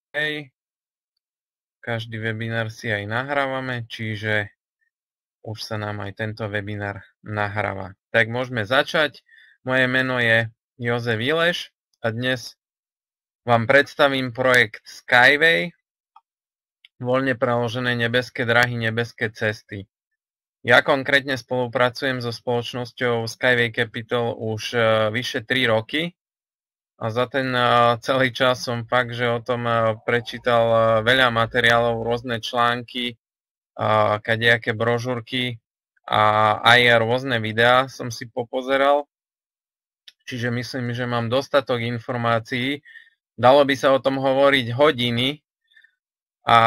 Hej, každý webinár si aj nahrávame, čiže už sa nám aj tento webinár nahráva. Tak môžeme začať. Moje meno je Jozef Ileš a dnes vám predstavím projekt Skyway, voľne preložené nebeské dráhy, nebeské cesty. Ja konkrétne spolupracujem so spoločnosťou Skyway Capital už vyše 3 roky. A za ten celý čas som fakt, že o tom prečítal veľa materiálov, rôzne články, kadejaké brožúrky a aj rôzne videá som si popozeral. Čiže myslím, že mám dostatok informácií. Dalo by sa o tom hovoriť hodiny a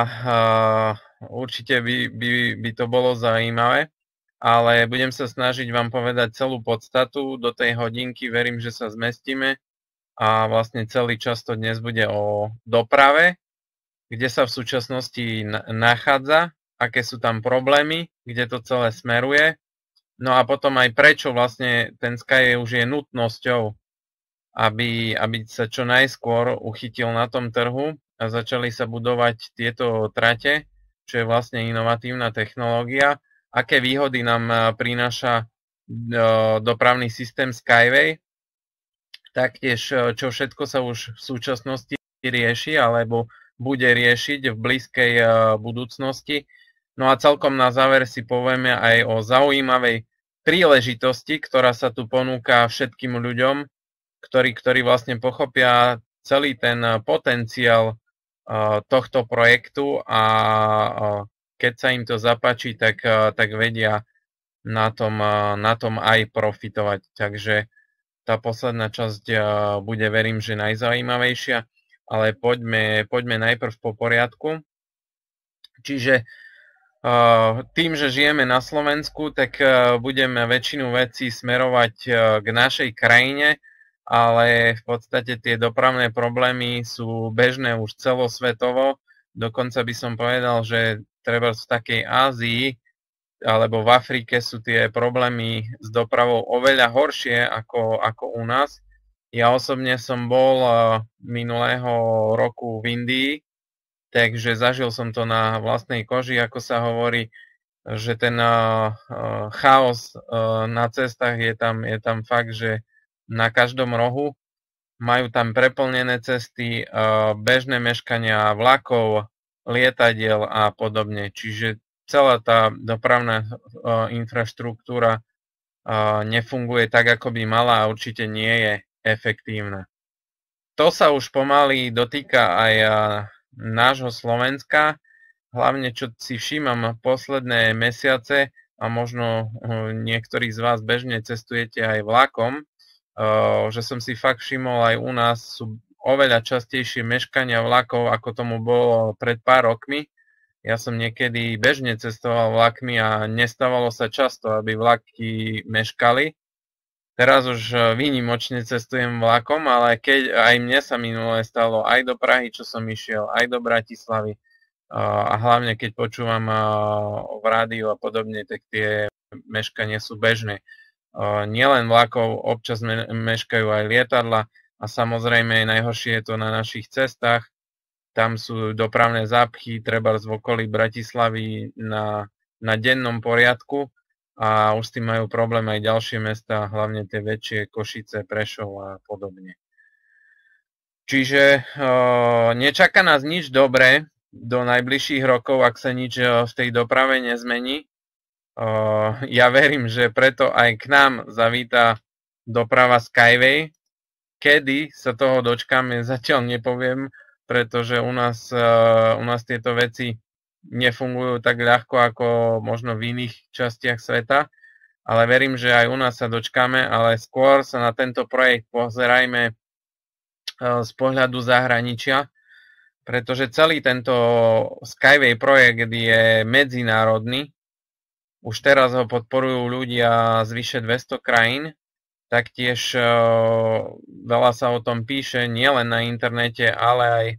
určite by to bolo zaujímavé. Ale budem sa snažiť vám povedať celú podstatu do tej hodinky. Verím, že sa zmestíme. A vlastne celý čas to dnes bude o doprave, kde sa v súčasnosti nachádza, aké sú tam problémy, kde to celé smeruje. No a potom aj prečo vlastne ten Skyway už je nutnosťou, aby sa čo najskôr uchytil na tom trhu a začali sa budovať tieto trate, čo je vlastne inovatívna technológia. Aké výhody nám prináša dopravný systém Skyway, taktiež čo všetko sa už v súčasnosti rieši alebo bude riešiť v blízkej budúcnosti. No a celkom na záver si povieme aj o zaujímavej príležitosti, ktorá sa tu ponúka všetkým ľuďom, ktorí vlastne pochopia celý ten potenciál tohto projektu a keď sa im to zapáči, tak vedia na tom aj profitovať. Takže tá posledná časť bude, verím, že najzaujímavejšia, ale poďme najprv po poriadku. Čiže tým, že žijeme na Slovensku, tak budeme väčšinu vecí smerovať k našej krajine, ale v podstate tie dopravné problémy sú bežné už celosvetovo. Dokonca by som povedal, že treba v takej Ázii alebo v Afrike sú tie problémy s dopravou oveľa horšie ako u nás. Ja osobne som bol minulého roku v Indii, takže zažil som to na vlastnej koži, ako sa hovorí, že ten chaos na cestách je tam fakt, že na každom rohu. Majú tam preplnené cesty, bežné meškania vlakov, lietadiel a podobne. Čiže celá tá dopravná infraštruktúra nefunguje tak, ako by mala a určite nie je efektívna. To sa už pomaly dotýka aj nášho Slovenska, hlavne čo si všímam posledné mesiace a možno niektorí z vás bežne cestujete aj vlakom, že som si fakt všimol aj u nás sú oveľa častejšie meškania vlakov, ako tomu bolo pred pár rokmi. Ja som niekedy bežne cestoval vlakmi a nestávalo sa často, aby vlaky meškali. Teraz už výnimočne cestujem vlakom, ale keď aj mne sa minule stalo aj do Prahy, čo som išiel, aj do Bratislavy a hlavne keď počúvam v rádiu a podobne, tak tie meškania sú bežné. Nielen vlakov, občas meškajú aj lietadla a samozrejme najhoršie je to na našich cestách. Tam sú dopravné zápchy, treba v okolí Bratislavy na dennom poriadku a už s tým majú problém aj ďalšie mestá, hlavne tie väčšie Košice, Prešov a podobne. Čiže nečaká nás nič dobré do najbližších rokov, ak sa nič v tej doprave nezmení. Ja verím, že preto aj k nám zavíta doprava Skyway. Kedy sa toho dočkáme, zatiaľ nepoviem, pretože u nás tieto veci nefungujú tak ľahko ako možno v iných častiach sveta, ale verím, že aj u nás sa dočkáme, ale skôr sa na tento projekt pozerajme z pohľadu zahraničia, pretože celý tento Skyway projekt je medzinárodný. Už teraz ho podporujú ľudia z vyše 200 krajín. Taktiež veľa sa o tom píše nielen na internete, ale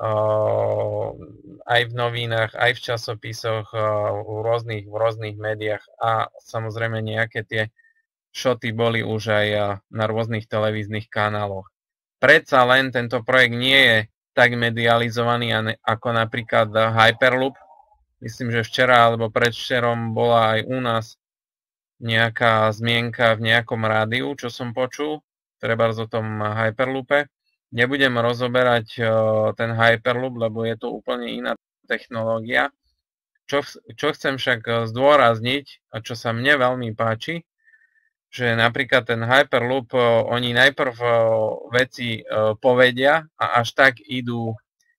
aj v novinách, aj v časopisoch, v rôznych médiách a samozrejme nejaké tie šoty boli už aj na rôznych televíznych kanáloch. Predsa len tento projekt nie je tak medializovaný ako napríklad Hyperloop. Myslím, že včera alebo predvčerom bola aj u nás nejaká zmienka v nejakom rádiu, čo som počul, trebárs o tom Hyperloope. Nebudem rozoberať ten Hyperloop, lebo je to úplne iná technológia. Čo chcem však zdôrazniť a čo sa mne veľmi páči, že napríklad ten Hyperloop, oni najprv veci povedia a až tak idú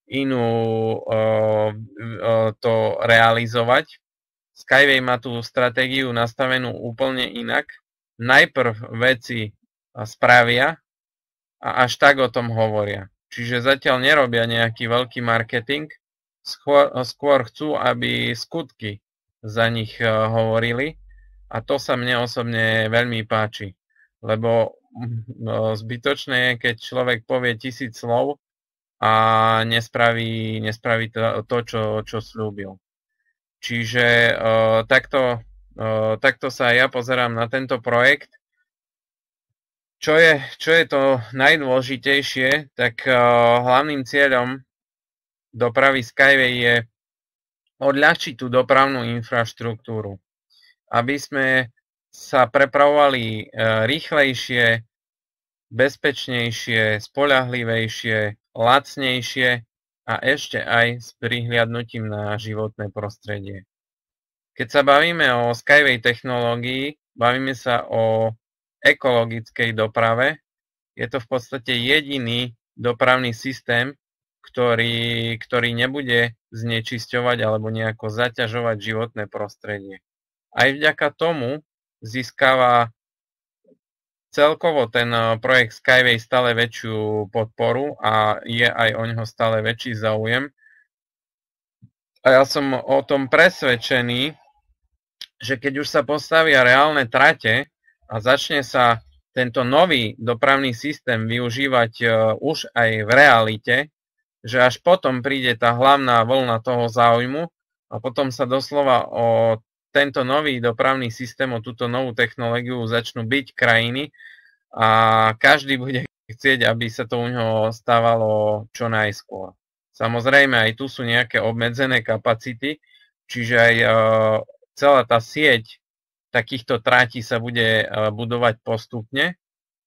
to realizovať. Skyway má tú stratégiu nastavenú úplne inak. Najprv veci spravia a až tak o tom hovoria. Čiže zatiaľ nerobia nejaký veľký marketing, skôr chcú, aby skutky za nich hovorili a to sa mne osobne veľmi páči. Lebo zbytočné je, keď človek povie 1000 slov a nespraví to čo slúbil. Čiže takto sa ja pozerám na tento projekt. Čo je to najdôležitejšie, tak hlavným cieľom dopravy Skyway je odľahčiť tú dopravnú infraštruktúru, aby sme sa prepravovali rýchlejšie, bezpečnejšie, spoľahlivejšie, lacnejšie a ešte aj s prihliadnutím na životné prostredie. Keď sa bavíme o Skyway technológii, bavíme sa o ekologickej doprave. Je to v podstate jediný dopravný systém, ktorý nebude znečisťovať alebo nejako zaťažovať životné prostredie. Aj vďaka tomu získava celkovo ten projekt Skyway stále väčšiu podporu a je aj o neho stále väčší záujem. A ja som o tom presvedčený, že keď už sa postavia reálne trate a začne sa tento nový dopravný systém využívať už aj v realite, že až potom príde tá hlavná vlna toho záujmu a potom sa doslova o tento nový dopravný systém, o túto novú technológiu začnú byť krajiny a každý bude chcieť, aby sa to u ňoho stávalo čo najskôr. Samozrejme, aj tu sú nejaké obmedzené kapacity, čiže aj celá tá sieť takýchto trátí sa bude budovať postupne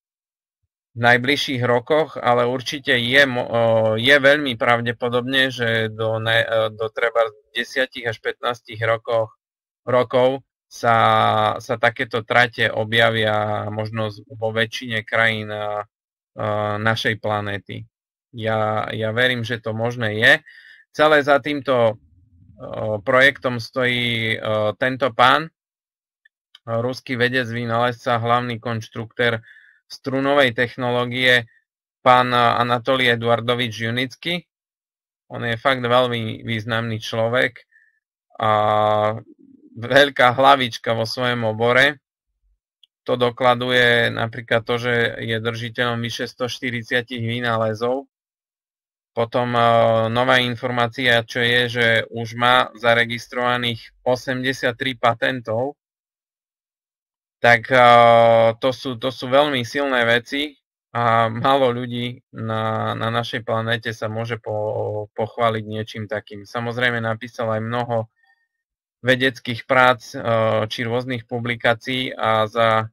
v najbližších rokoch, ale určite je veľmi pravdepodobne, že do treba 10 až 15 rokov sa takéto trate objavia možno vo väčšine krajín našej planéty. Ja verím, že to možné je. Celé za týmto projektom stojí tento pán, ruský vedec, vynálezca, hlavný konštruktér strunovej technológie, pán Anatolij Eduardovič Junický. On je fakt veľmi významný človek a veľká hlavička vo svojom obore. To dokladuje napríklad to, že je držiteľom vyše 140 vynálezov. Potom nová informácia, čo je, že už má zaregistrovaných 83 patentov. Tak to sú veľmi silné veci a málo ľudí na našej planéte sa môže pochváliť niečím takým. Samozrejme napísal aj mnoho vedeckých prác či rôznych publikácií a za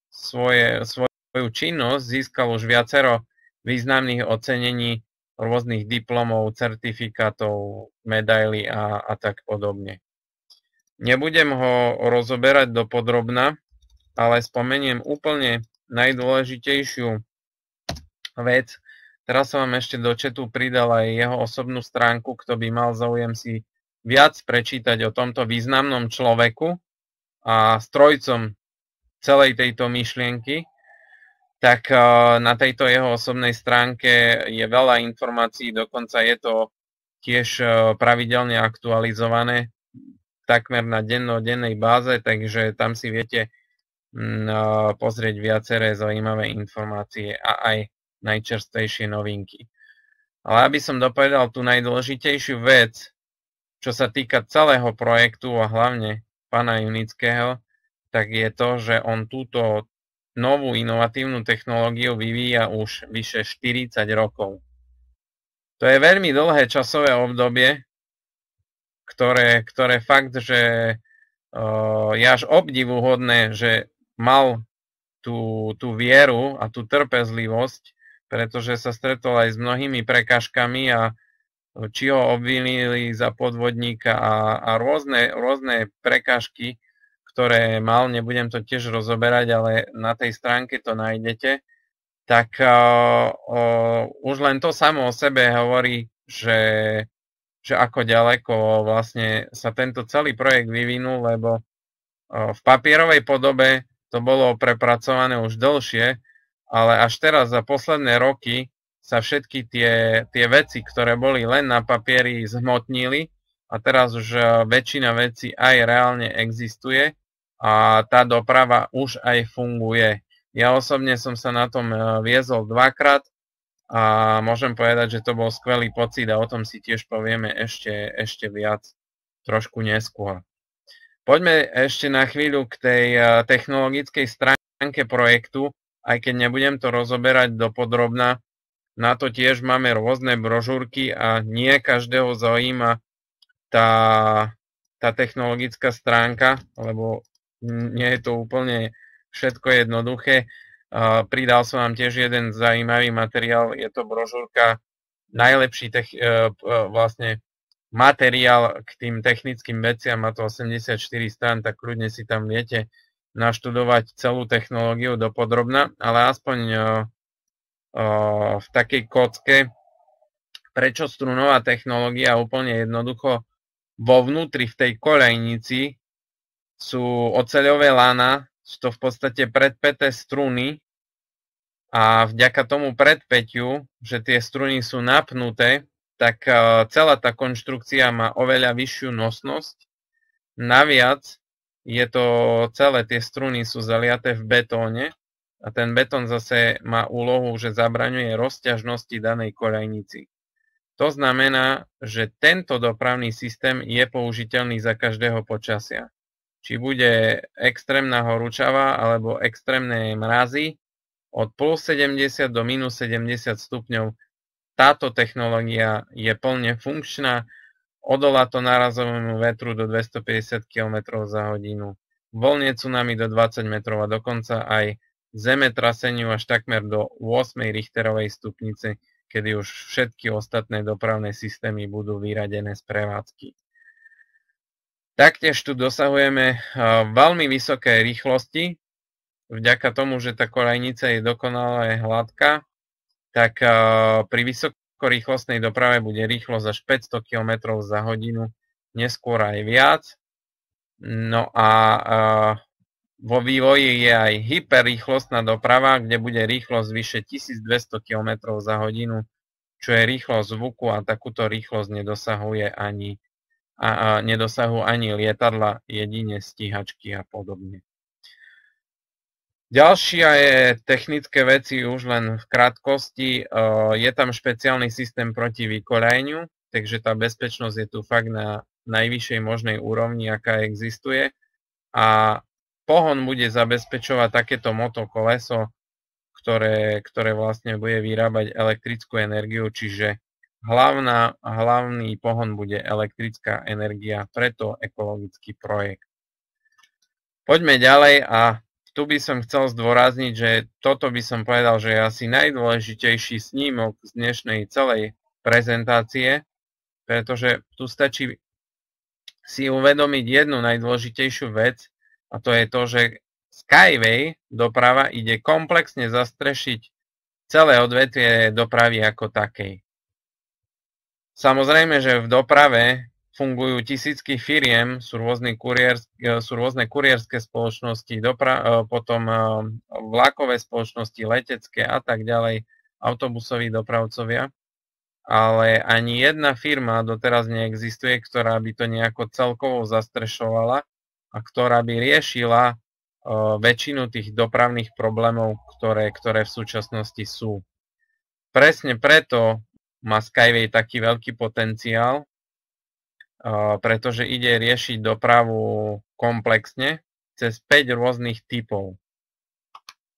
svoju činnosť získal už viacero významných ocenení, rôznych diplomov, certifikátov, medailí a tak podobne. Nebudem ho rozoberať dopodrobna, ale spomeniem úplne najdôležitejšiu vec. Teraz som vám ešte do chatu pridal aj jeho osobnú stránku, kto by mal záujem si viac prečítať o tomto významnom človeku a strojcom celej tejto myšlienky, tak na tejto jeho osobnej stránke je veľa informácií, dokonca je to tiež pravidelne aktualizované, takmer na dennodennej báze, takže tam si viete pozrieť viaceré zaujímavé informácie a aj najčerstvejšie novinky. Ale aby som dopovedal tú najdôležitejšiu vec, čo sa týka celého projektu a hlavne pána Junického, tak je to, že on túto novú inovatívnu technológiu vyvíja už vyše 40 rokov. To je veľmi dlhé časové obdobie, ktoré fakt, že je až obdivuhodné, že mal tú vieru a tú trpezlivosť, pretože sa stretol aj s mnohými prekažkami a či ho obvinili za podvodníka a rôzne prekážky, ktoré mal, nebudem to tiež rozoberať, ale na tej stránke to nájdete, tak už len to samo o sebe hovorí, že ako ďaleko vlastne sa tento celý projekt vyvinul, lebo v papierovej podobe to bolo prepracované už dlhšie, ale až teraz za posledné roky sa všetky tie veci, ktoré boli len na papieri, zhmotnili a teraz už väčšina vecí aj reálne existuje a tá doprava už aj funguje. Ja osobne som sa na tom viezol dvakrát a môžem povedať, že to bol skvelý pocit a o tom si tiež povieme ešte viac trošku neskôr. Poďme ešte na chvíľu k tej technologickej stránke projektu, aj keď nebudem to rozoberať dopodrobna. Na to tiež máme rôzne brožúrky a nie každého zaujíma tá technologická stránka, lebo nie je to úplne všetko jednoduché. Pridal som vám tiež jeden zaujímavý materiál, je to brožúrka najlepší vlastne materiál k tým technickým veciam, má to 84 strán, tak kľudne si tam viete naštudovať celú technológiu dopodrobna, ale aspoň v takej kocke, prečo strunová technológia úplne jednoducho vo vnútri v tej koľajnici sú oceľové lana, sú to v podstate predpäté struny a vďaka tomu predpäťu, že tie struny sú napnuté, tak celá tá konštrukcia má oveľa vyššiu nosnosť. Naviac je to celé, tie struny sú zaliaté v betóne a ten betón zase má úlohu, že zabraňuje rozťažnosti danej koľajnici. To znamená, že tento dopravný systém je použiteľný za každého počasia. Či bude extrémna horúčava alebo extrémne mrazy, od plus 70 do minus 70 stupňov táto technológia je plne funkčná, odolá to nárazovému vetru do 250 km za hodinu, vlne tsunami do 20 metrov a dokonca aj zemetraseniu až takmer do 8 Richterovej stupnice, kedy už všetky ostatné dopravné systémy budú vyradené z prevádzky. Taktiež tu dosahujeme veľmi vysoké rýchlosti. Vďaka tomu, že tá koľajnica je dokonale hladká, tak pri vysokorýchlostnej doprave bude rýchlosť až 500 km za hodinu, neskôr aj viac. No a vo vývoji je aj hyperrýchlostná doprava, kde bude rýchlosť vyše 1200 km za hodinu, čo je rýchlosť zvuku a takúto rýchlosť nedosahujú ani lietadla, jedine stíhačky a podobne. Ďalšia je technické veci už len v krátkosti. Je tam špeciálny systém proti vykoľajeniu, takže tá bezpečnosť je tu fakt na najvyššej možnej úrovni, aká existuje. A pohon bude zabezpečovať takéto motokoleso, ktoré vlastne bude vyrábať elektrickú energiu, čiže hlavný pohon bude elektrická energia, preto ekologický projekt. Poďme ďalej a tu by som chcel zdôrazniť, že toto by som povedal, že je asi najdôležitejší snímok z dnešnej celej prezentácie, pretože tu stačí si uvedomiť jednu najdôležitejšiu vec a to je to, že Skyway doprava ide komplexne zastrešiť celé odvetvie dopravy ako takej. Samozrejme, že v doprave fungujú tisícky firiem, sú rôzne kurierské spoločnosti, potom vlakové spoločnosti, letecké a tak ďalej, autobusoví dopravcovia, ale ani jedna firma doteraz neexistuje, ktorá by to nejako celkovo zastrešovala a ktorá by riešila väčšinu tých dopravných problémov, ktoré v súčasnosti sú. Presne preto má Skyway taký veľký potenciál, pretože ide riešiť dopravu komplexne cez 5 rôznych typov.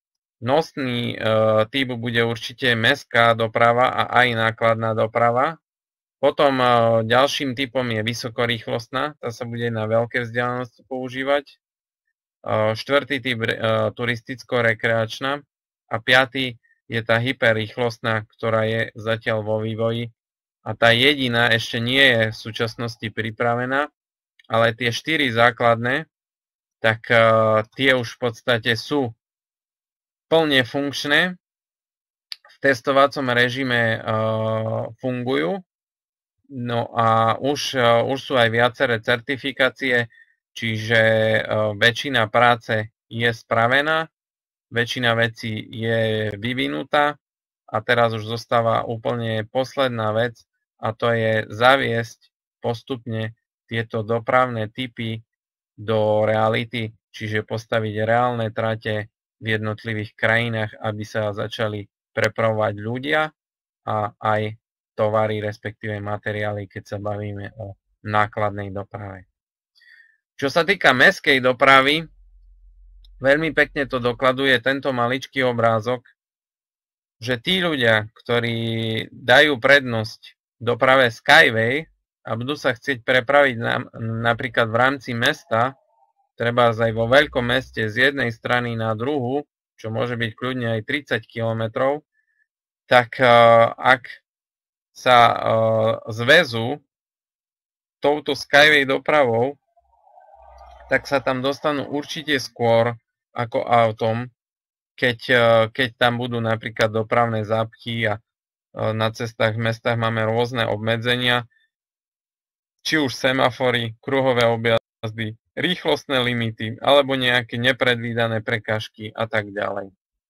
Nosný typ bude určite mestská doprava a aj nákladná doprava. Potom ďalším typom je vysokorýchlostná, tá sa bude na veľké vzdialenosti používať. Štvrtý typ turisticko-rekreačná a piatý je tá hyperrýchlostná, ktorá je zatiaľ vo vývoji. A tá jediná ešte nie je v súčasnosti pripravená, ale tie 4 základné, tak tie už v podstate sú plne funkčné, v testovacom režime fungujú, no a už sú aj viaceré certifikácie, čiže väčšina práce je spravená, väčšina vecí je vyvinutá a teraz už zostáva úplne posledná vec a to je zaviesť postupne tieto dopravné typy do reality, čiže postaviť reálne trate v jednotlivých krajinách, aby sa začali prepravovať ľudia a aj tovary, respektíve materiály, keď sa bavíme o nákladnej doprave. Čo sa týka mestskej dopravy, veľmi pekne to dokladuje tento maličký obrázok, že tí ľudia, ktorí dajú prednosť doprave Skyway a budú sa chcieť prepraviť napríklad v rámci mesta, treba aj vo veľkom meste z jednej strany na druhú, čo môže byť kľudne aj 30 km, tak ak sa zväzú touto Skyway dopravou, tak sa tam dostanú určite skôr ako autom, keď tam budú napríklad dopravné zápchy a na cestách v mestách máme rôzne obmedzenia, či už semafory, kruhové objazdy, rýchlostné limity alebo nejaké nepredvídané prekážky a tak ďalej.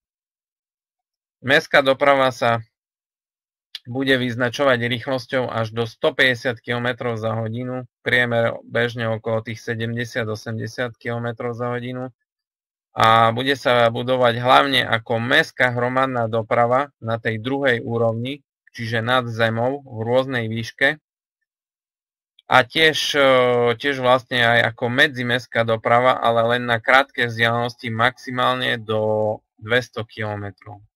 Mestská doprava sa bude vyznačovať rýchlosťou až do 150 km za hodinu, priemer bežne okolo tých 70-80 km za hodinu a bude sa budovať hlavne ako mestská hromadná doprava na tej druhej úrovni, čiže nad zemou v rôznej výške. A tiež vlastne aj ako medzimestská doprava, ale len na krátke vzdialenosti maximálne do 200 km.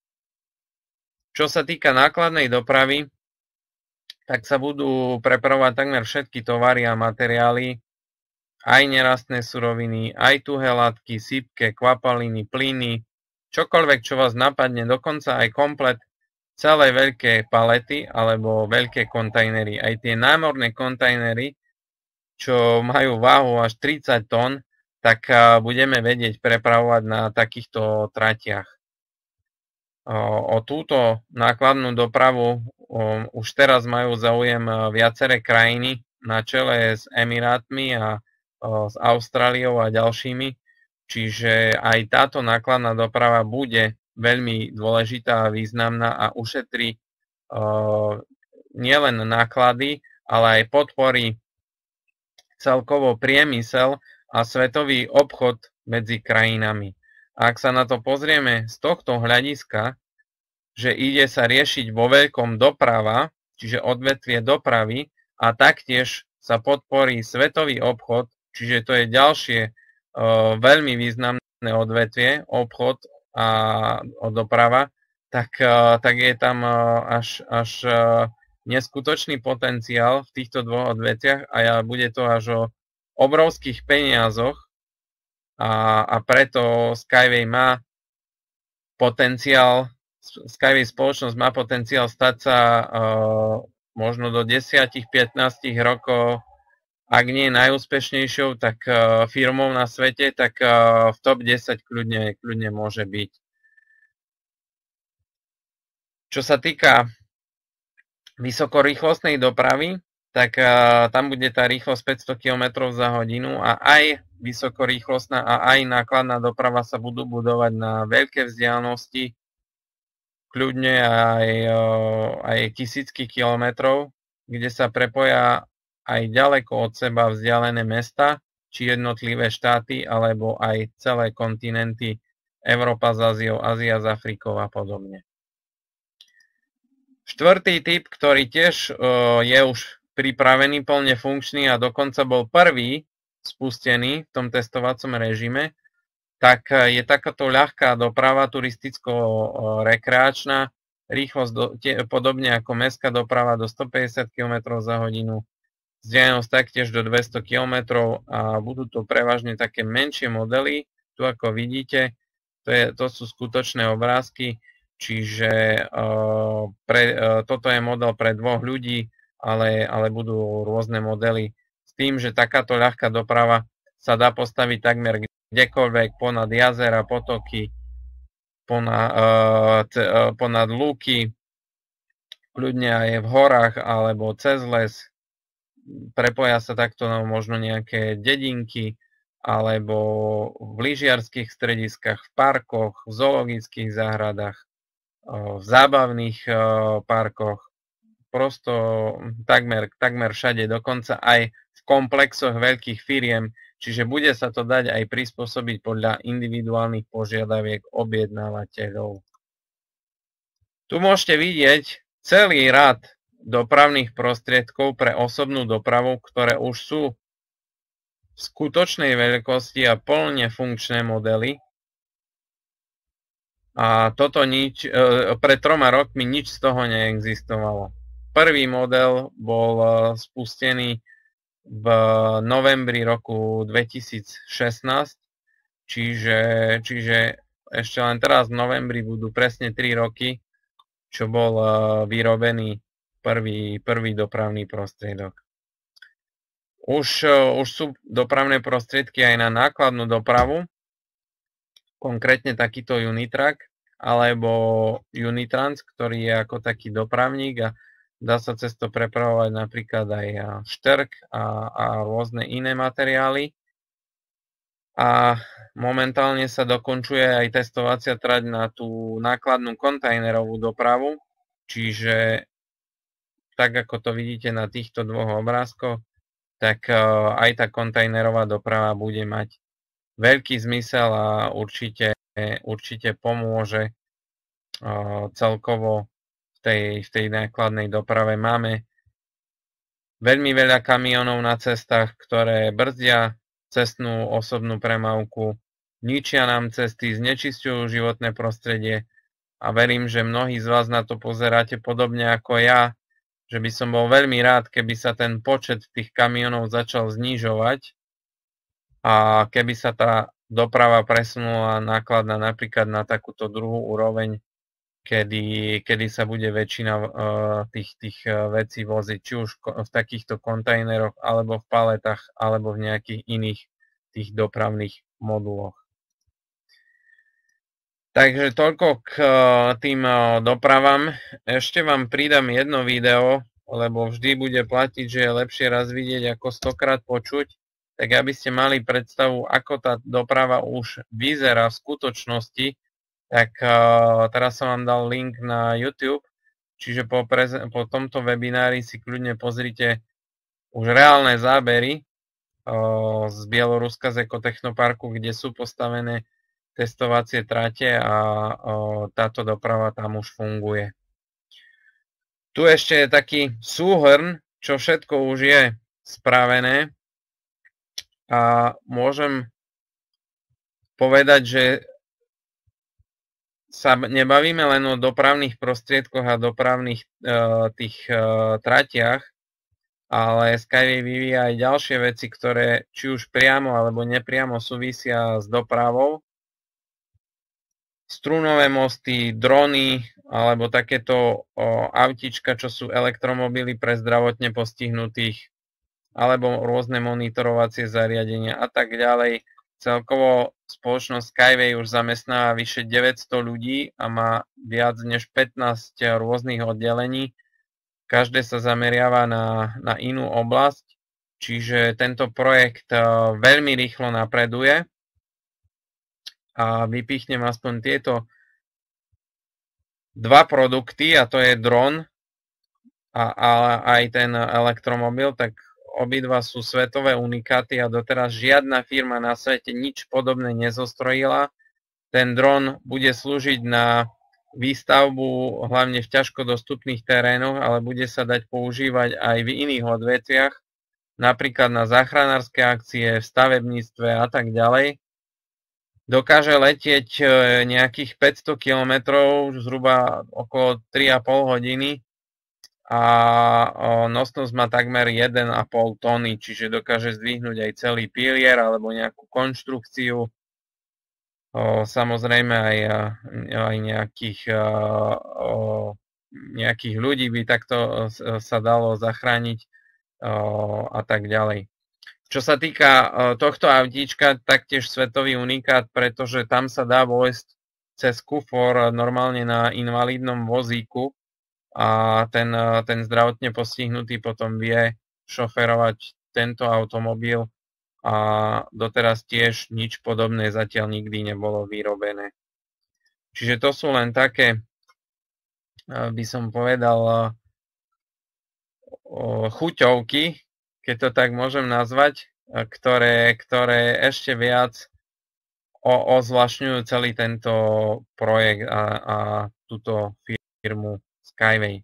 Čo sa týka nákladnej dopravy, tak sa budú prepravovať takmer všetky tovary a materiály, aj nerastné suroviny, aj tuhé látky, sypke, kvapaliny, plyny, čokoľvek, čo vás napadne, dokonca aj komplet celé veľké palety alebo veľké kontajnery. Aj tie námorné kontajnery, čo majú váhu až 30 tón, tak budeme vedieť prepravovať na takýchto tratiach. O túto nákladnú dopravu už teraz majú záujem viaceré krajiny na čele s Emirátmi a s Austráliou a ďalšími. Čiže aj táto nákladná doprava bude veľmi dôležitá a významná a ušetrí nielen náklady, ale aj podporí celkovo priemysel a svetový obchod medzi krajinami. A ak sa na to pozrieme z tohto hľadiska, že ide sa riešiť vo veľkom doprava, čiže odvetvie dopravy, a taktiež sa podporí svetový obchod, čiže to je ďalšie veľmi významné odvetvie, obchod a doprava, tak je tam až neskutočný potenciál v týchto dvoch odvetviach a bude to až o obrovských peniazoch a preto Skyway má potenciál, Skyway spoločnosť má potenciál stať sa možno do 10-15 rokov, ak nie najúspešnejšou, tak firmou na svete, tak v top 10 kľudne môže byť. Čo sa týka vysokorýchlostnej dopravy, tak tam bude tá rýchlosť 500 km za hodinu a aj vysokorýchlostná a aj nákladná doprava sa budú budovať na veľké vzdialenosti, kľudne aj tisícky kilometrov, kde sa prepoja aj ďaleko od seba vzdialené mesta, či jednotlivé štáty, alebo aj celé kontinenty, Európa s Áziou, Ázia s Afrikou a podobne. Štvrtý typ, ktorý tiež je už pripravený, plne funkčný a dokonca bol prvý spustený v tom testovacom režime, tak je takáto ľahká doprava turisticko-rekreačná, rýchlosť podobne ako mestská doprava do 150 km za hodinu, vzdialenosť taktiež do 200 km a budú to prevažne také menšie modely. Tu ako vidíte, to sú skutočné obrázky, čiže toto je model pre 2 ľudí, ale budú rôzne modely s tým, že takáto ľahká doprava sa dá postaviť takmer kdekoľvek, ponad jazera, potoky, ponad lúky, kľudne aj v horách alebo cez les. Prepoja sa takto na možno nejaké dedinky alebo v lyžiarskych strediskách, v parkoch, v zoologických záhradách, v zábavných parkoch, prosto takmer všade, dokonca aj v komplexoch veľkých firiem, čiže bude sa to dať aj prispôsobiť podľa individuálnych požiadaviek objednávateľov. Tu môžete vidieť celý rad dopravných prostriedkov pre osobnú dopravu, ktoré už sú v skutočnej veľkosti a plne funkčné modely. A toto pred 3 rokmi nič z toho neexistovalo. Prvý model bol spustený v novembri roku 2016, čiže ešte len teraz v novembri budú presne 3 roky, čo bol vyrobený prvý dopravný prostriedok. Už sú dopravné prostriedky aj na nákladnú dopravu, konkrétne takýto Unitrack alebo Unitrans, ktorý je ako taký dopravník a dá sa cez to prepravovať napríklad aj štrk a rôzne iné materiály. A momentálne sa dokončuje aj testovacia trať na tú nákladnú kontajnerovú dopravu, čiže tak ako to vidíte na týchto 2 obrázkoch, tak aj tá kontajnerová doprava bude mať veľký zmysel a určite pomôže celkovo v tej nákladnej doprave. Máme veľmi veľa kamionov na cestách, ktoré brzdia cestnú osobnú premávku, ničia nám cesty, znečisťujú životné prostredie a verím, že mnohí z vás na to pozeráte podobne ako ja, že by som bol veľmi rád, keby sa ten počet tých kamionov začal znižovať a keby sa tá doprava presunula nákladná napríklad na takúto druhú úroveň, kedy sa bude väčšina tých vecí voziť, či už v takýchto kontajneroch, alebo v paletách, alebo v nejakých iných tých dopravných moduloch. Takže toľko k tým dopravám. Ešte vám pridám jedno video, lebo vždy bude platiť, že je lepšie raz vidieť ako 100-krát počuť, tak aby ste mali predstavu, ako tá doprava už vyzerá v skutočnosti. Tak teraz som vám dal link na YouTube, čiže po tomto webinári si kľudne pozrite už reálne zábery z Bieloruska, z Ekotechnoparku, kde sú postavené testovacie trate a táto doprava tam už funguje. Tu ešte je taký súhrn, čo všetko už je spravené a môžem povedať, že sa nebavíme len o dopravných prostriedkoch a dopravných tratiach, ale Skyway vyvíja aj ďalšie veci, ktoré či už priamo alebo nepriamo súvisia s dopravou. Strúnové mosty, drony alebo takéto autička, čo sú elektromobily pre zdravotne postihnutých, alebo rôzne monitorovacie zariadenia a tak ďalej. Celkovo spoločnosť Skyway už zamestnáva vyše 900 ľudí a má viac než 15 rôznych oddelení. Každé sa zameriava na inú oblasť, čiže tento projekt veľmi rýchlo napreduje. A vypichnem aspoň tieto 2 produkty, a to je dron a aj ten elektromobil, tak obidva sú svetové unikáty a doteraz žiadna firma na svete nič podobné nezostrojila. Ten dron bude slúžiť na výstavbu hlavne v ťažko dostupných terénoch, ale bude sa dať používať aj v iných odvetviach, napríklad na záchranárske akcie, v stavebníctve a tak ďalej. dokáže letieť nejakých 500 km, zhruba okolo 3,5 hodiny a nosnosť má takmer 1,5 tony, čiže dokáže zdvihnúť aj celý pilier alebo nejakú konštrukciu. Samozrejme aj nejakých ľudí by takto sa dalo zachrániť a tak ďalej. Čo sa týka tohto autíčka, taktiež svetový unikát, pretože tam sa dá vojsť cez kufor normálne na invalidnom vozíku a ten zdravotne postihnutý potom vie šoferovať tento automobil a doteraz tiež nič podobné zatiaľ nikdy nebolo vyrobené. Čiže to sú len také, by som povedal, chuťovky, keď to tak môžem nazvať, ktoré ešte viac ozvlášňujú celý tento projekt a túto firmu Skyway.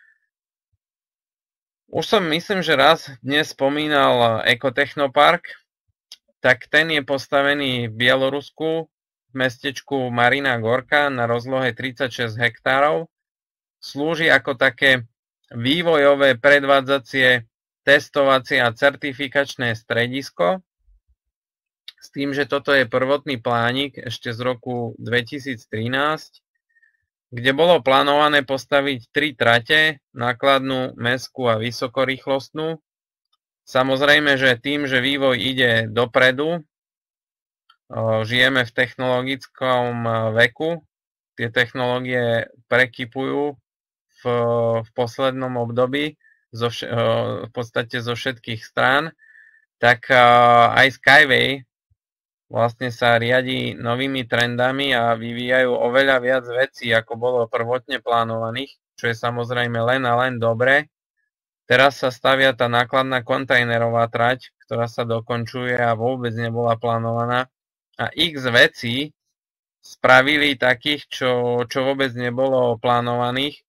Už som myslím, že raz dnes spomínal Ekotechnopark, tak ten je postavený v Bielorusku v mestečku Marina Gorka na rozlohe 36 hektárov. Slúži ako také vývojové predvádzacie testovacie a certifikačné stredisko s tým, že toto je prvotný plánik ešte z roku 2013, kde bolo plánované postaviť 3 trate, nákladnú, mestskú a vysokorýchlostnú. Samozrejme, že tým, že vývoj ide dopredu, žijeme v technologickom veku, tie technológie prekypujú v poslednom období, v podstate zo všetkých strán, tak aj Skyway vlastne sa riadi novými trendami a vyvíjajú oveľa viac vecí, ako bolo prvotne plánovaných, čo je samozrejme len a len dobre. Teraz sa stavia tá nákladná kontajnerová trať, ktorá sa dokončuje a vôbec nebola plánovaná. A x vecí spravili takých, čo vôbec nebolo plánovaných.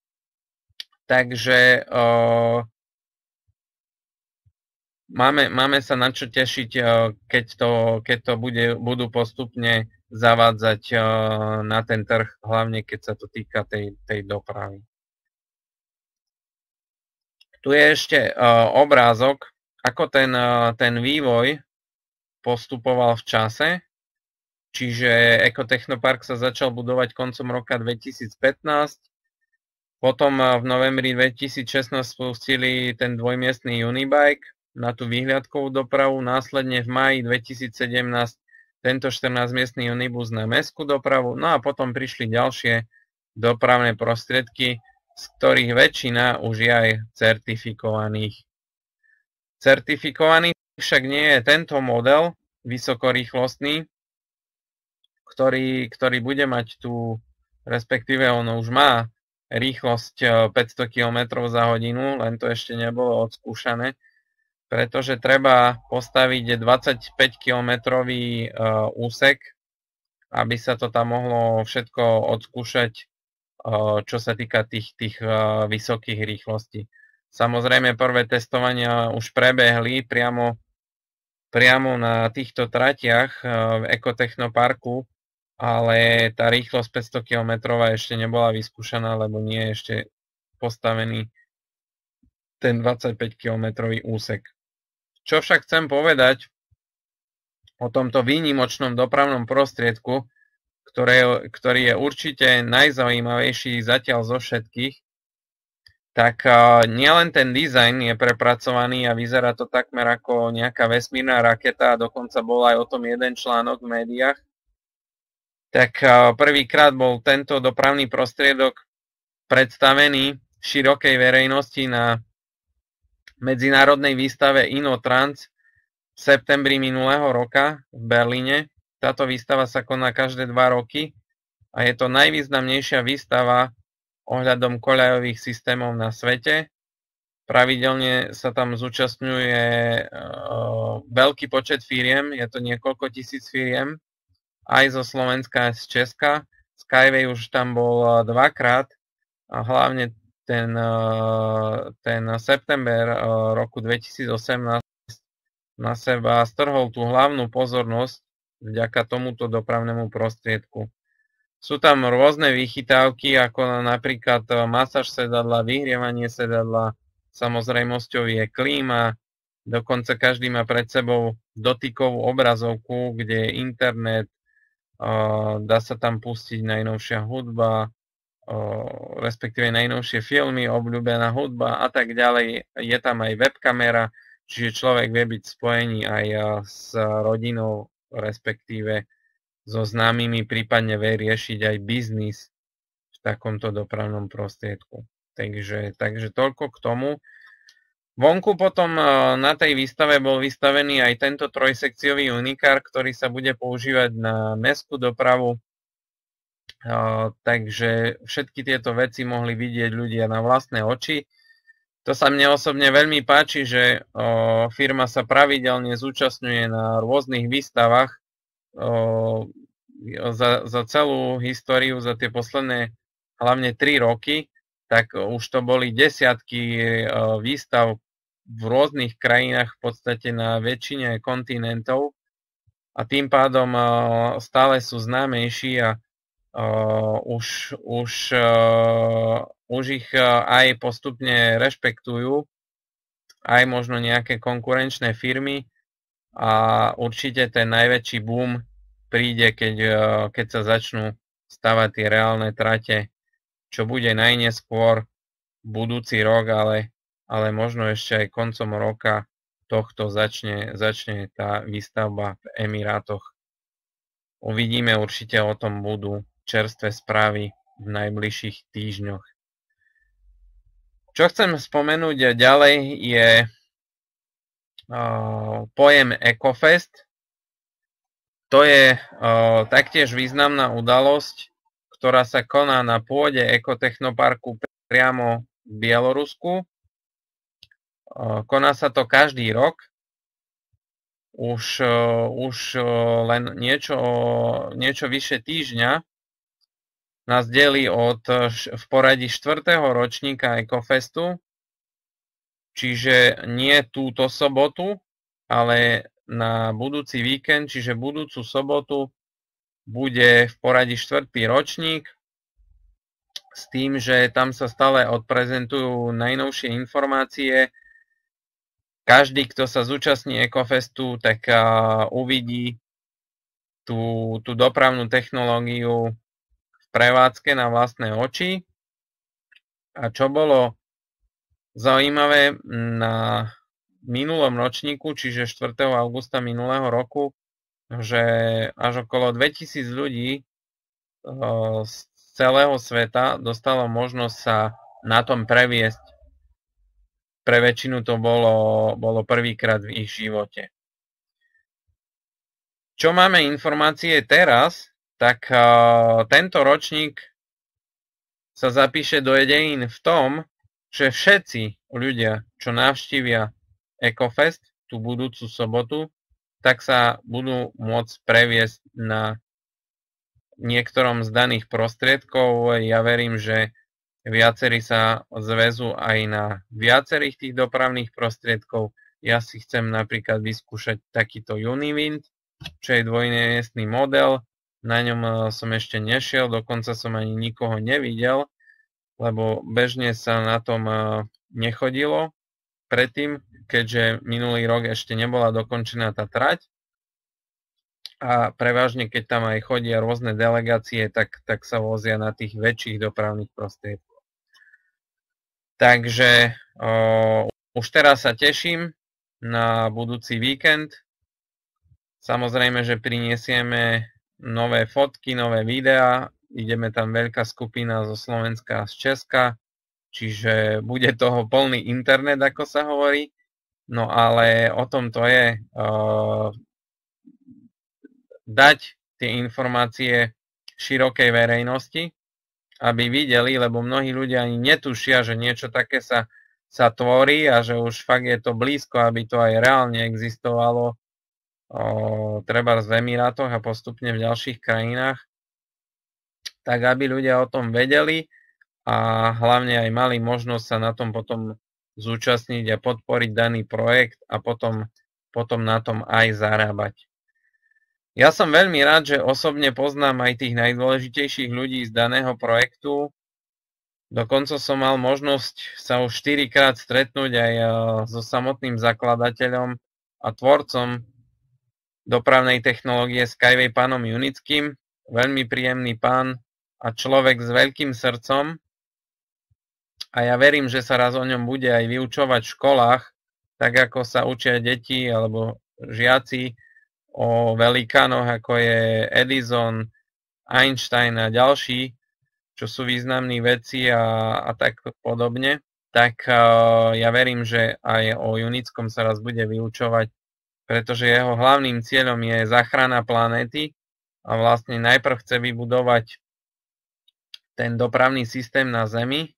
Takže máme sa na čo tešiť, keď to budú postupne zavádzať na ten trh, hlavne keď sa to týka tej dopravy. Tu je ešte obrázok, ako ten vývoj postupoval v čase. Čiže Ekotechnopark sa začal budovať koncom roka 2015. Potom v novembri 2016 spustili ten dvojmiestny Unibike na tú výhľadkovú dopravu. Následne v máji 2017 tento 14-miestny Unibus na mestskú dopravu. No a potom prišli ďalšie dopravné prostriedky, z ktorých väčšina už je aj certifikovaných. Certifikovaný však nie je tento model vysokorýchlostný, ktorý bude mať tú, respektíve ono už má rýchlosť 500 km za hodinu, len to ešte nebolo odskúšané, pretože treba postaviť 25 kilometrový úsek, aby sa to tam mohlo všetko odskúšať, čo sa týka tých vysokých rýchlostí. Samozrejme, prvé testovania už prebehli priamo na týchto tratiach v Ekotechnoparku, ale tá rýchlosť 500 km ešte nebola vyskúšaná, lebo nie je ešte postavený ten 25 km úsek. Čo však chcem povedať o tomto výnimočnom dopravnom prostriedku, ktorý je určite najzaujímavejší zatiaľ zo všetkých, tak nielen ten dizajn je prepracovaný a vyzerá to takmer ako nejaká vesmírna raketa a dokonca bol aj o tom jeden článok v médiách, tak prvýkrát bol tento dopravný prostriedok predstavený širokej verejnosti na medzinárodnej výstave InnoTrans v septembri minulého roka v Berlíne. Táto výstava sa koná každé 2 roky a je to najvýznamnejšia výstava ohľadom koľajových systémov na svete. Pravidelne sa tam zúčastňuje veľký počet firiem, je to niekoľko tisíc firiem, aj zo Slovenska, aj z Česka. Skyway už tam bol 2-krát a hlavne ten september roku 2018 na seba strhol tú hlavnú pozornosť vďaka tomuto dopravnému prostriedku. Sú tam rôzne vychytávky, ako napríklad masáž sedadla, vyhrievanie sedadla, samozrejmosťou je klíma, dokonca každý má pred sebou dotykovú obrazovku, kde je internet, dá sa tam pustiť najnovšia hudba, respektíve najnovšie filmy, obľúbená hudba a tak ďalej. Je tam aj webkamera, čiže človek vie byť spojený aj s rodinou, respektíve so známymi, prípadne vie riešiť aj biznis v takomto dopravnom prostriedku. Takže toľko k tomu. Vonku potom na tej výstave bol vystavený aj tento trojsekciový unikár, ktorý sa bude používať na mestskú dopravu. Takže všetky tieto veci mohli vidieť ľudia na vlastné oči. To sa mne osobne veľmi páči, že firma sa pravidelne zúčastňuje na rôznych výstavách. Za celú históriu, za tie posledné hlavne 3 roky, tak už to boli desiatky výstav v rôznych krajinách, v podstate na väčšine kontinentov, a tým pádom stále sú známejší a už ich aj postupne rešpektujú, aj možno nejaké konkurenčné firmy, a určite ten najväčší boom príde, keď sa začnú stavať tie reálne trate, čo bude najneskôr budúci rok, ale možno ešte aj koncom roka tohto začne tá výstavba v Emirátoch. Uvidíme, určite o tom budú čerstvé správy v najbližších týždňoch. Čo chcem spomenúť ďalej je pojem EcoFest. To je taktiež významná udalosť, ktorá sa koná na pôde Ekotechnoparku priamo v Bielorusku. Koná sa to každý rok. Už len niečo vyše týždňa nás delí v poradí 4. ročníka Ecofestu, čiže nie túto sobotu, ale na budúci víkend, čiže budúcu sobotu bude v poradí 4. ročník, s tým, že tam sa stále odprezentujú najnovšie informácie. Každý, kto sa zúčastní Ecofestu, tak uvidí tú dopravnú technológiu v prevádzke na vlastné oči. A čo bolo zaujímavé na minulom ročníku, čiže 4. augusta minulého roku, že až okolo 2000 ľudí z celého sveta dostalo možnosť sa na tom previesť. Pre väčšinu to bolo prvýkrát v ich živote. Čo máme informácie teraz, tak tento ročník sa zapíše do dejín v tom, že všetci ľudia, čo navštívia Ecofest tú budúcu sobotu, tak sa budú môcť previesť na niektorom z daných prostriedkov. Ja verím, že viacerí sa zväzú aj na viacerých tých dopravných prostriedkov. Ja si chcem napríklad vyskúšať takýto Univind, čo je dvojmiestny model. Na ňom som ešte nešiel, dokonca som ani nikoho nevidel, lebo bežne sa na tom nechodilo predtým, keďže minulý rok ešte nebola dokončená tá trať. A prevažne, keď tam aj chodia rôzne delegácie, tak sa vozia na tých väčších dopravných prostriedkoch. Takže už teraz sa teším na budúci víkend. Samozrejme, že prinesieme nové fotky, nové videá. Ideme tam veľká skupina zo Slovenska a z Česka, čiže bude toho plný internet, ako sa hovorí. No ale o tom to je. Dať tie informácie širokej verejnosti, aby videli, lebo mnohí ľudia ani netušia, že niečo také sa tvorí a že už fakt je to blízko, aby to aj reálne existovalo trebárs v Emirátoch a postupne v ďalších krajinách, tak aby ľudia o tom vedeli a hlavne aj mali možnosť sa na tom potom zúčastniť a podporiť daný projekt a potom na tom aj zarábať. Ja som veľmi rád, že osobne poznám aj tých najdôležitejších ľudí z daného projektu. Dokonca som mal možnosť sa už 4-krát stretnúť aj so samotným zakladateľom a tvorcom dopravnej technológie Skyway pánom Junickým. Veľmi príjemný pán a človek s veľkým srdcom. A ja verím, že sa raz o ňom bude aj vyučovať v školách, tak ako sa učia deti alebo žiaci o velikánoch, ako je Edison, Einstein a ďalší, čo sú významní vedci a tak podobne, tak ja verím, že aj o Junickom sa raz bude vyučovať, pretože jeho hlavným cieľom je záchrana planéty a vlastne najprv chce vybudovať ten dopravný systém na Zemi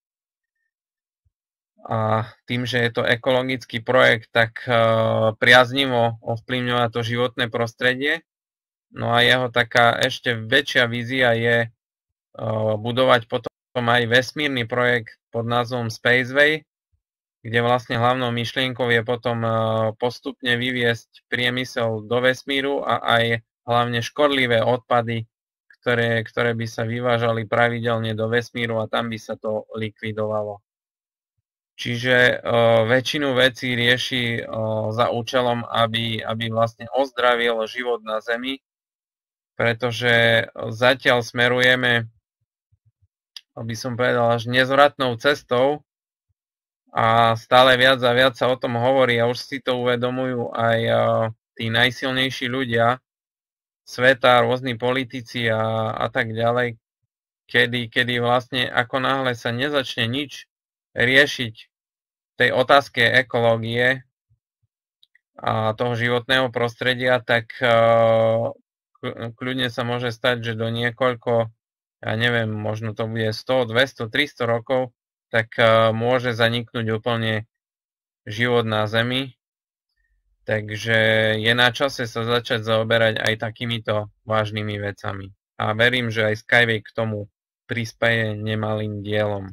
a tým, že je to ekologický projekt, tak priaznivo ovplyvňuje to životné prostredie. No a jeho taká ešte väčšia vízia je budovať potom aj vesmírny projekt pod názvom Spaceway, kde vlastne hlavnou myšlienkou je potom postupne vyviesť priemysel do vesmíru a aj hlavne škodlivé odpady, ktoré by sa vyvážali pravidelne do vesmíru a tam by sa to likvidovalo. Čiže väčšinu vecí rieši za účelom, aby vlastne ozdravil život na Zemi, pretože zatiaľ smerujeme, aby som povedal, až nezvratnou cestou a stále viac a viac sa o tom hovorí a už si to uvedomujú aj tí najsilnejší ľudia sveta, rôzni politici a tak ďalej, kedy vlastne ako náhle sa nezačne nič riešiť tej otázke ekológie a toho životného prostredia, tak kľudne sa môže stať, že do niekoľko, ja neviem, možno to bude 100, 200, 300 rokov, tak môže zaniknúť úplne život na Zemi. Takže je na čase sa začať zaoberať aj takýmito vážnymi vecami. A verím, že aj Skyway k tomu prispeje nemalým dielom.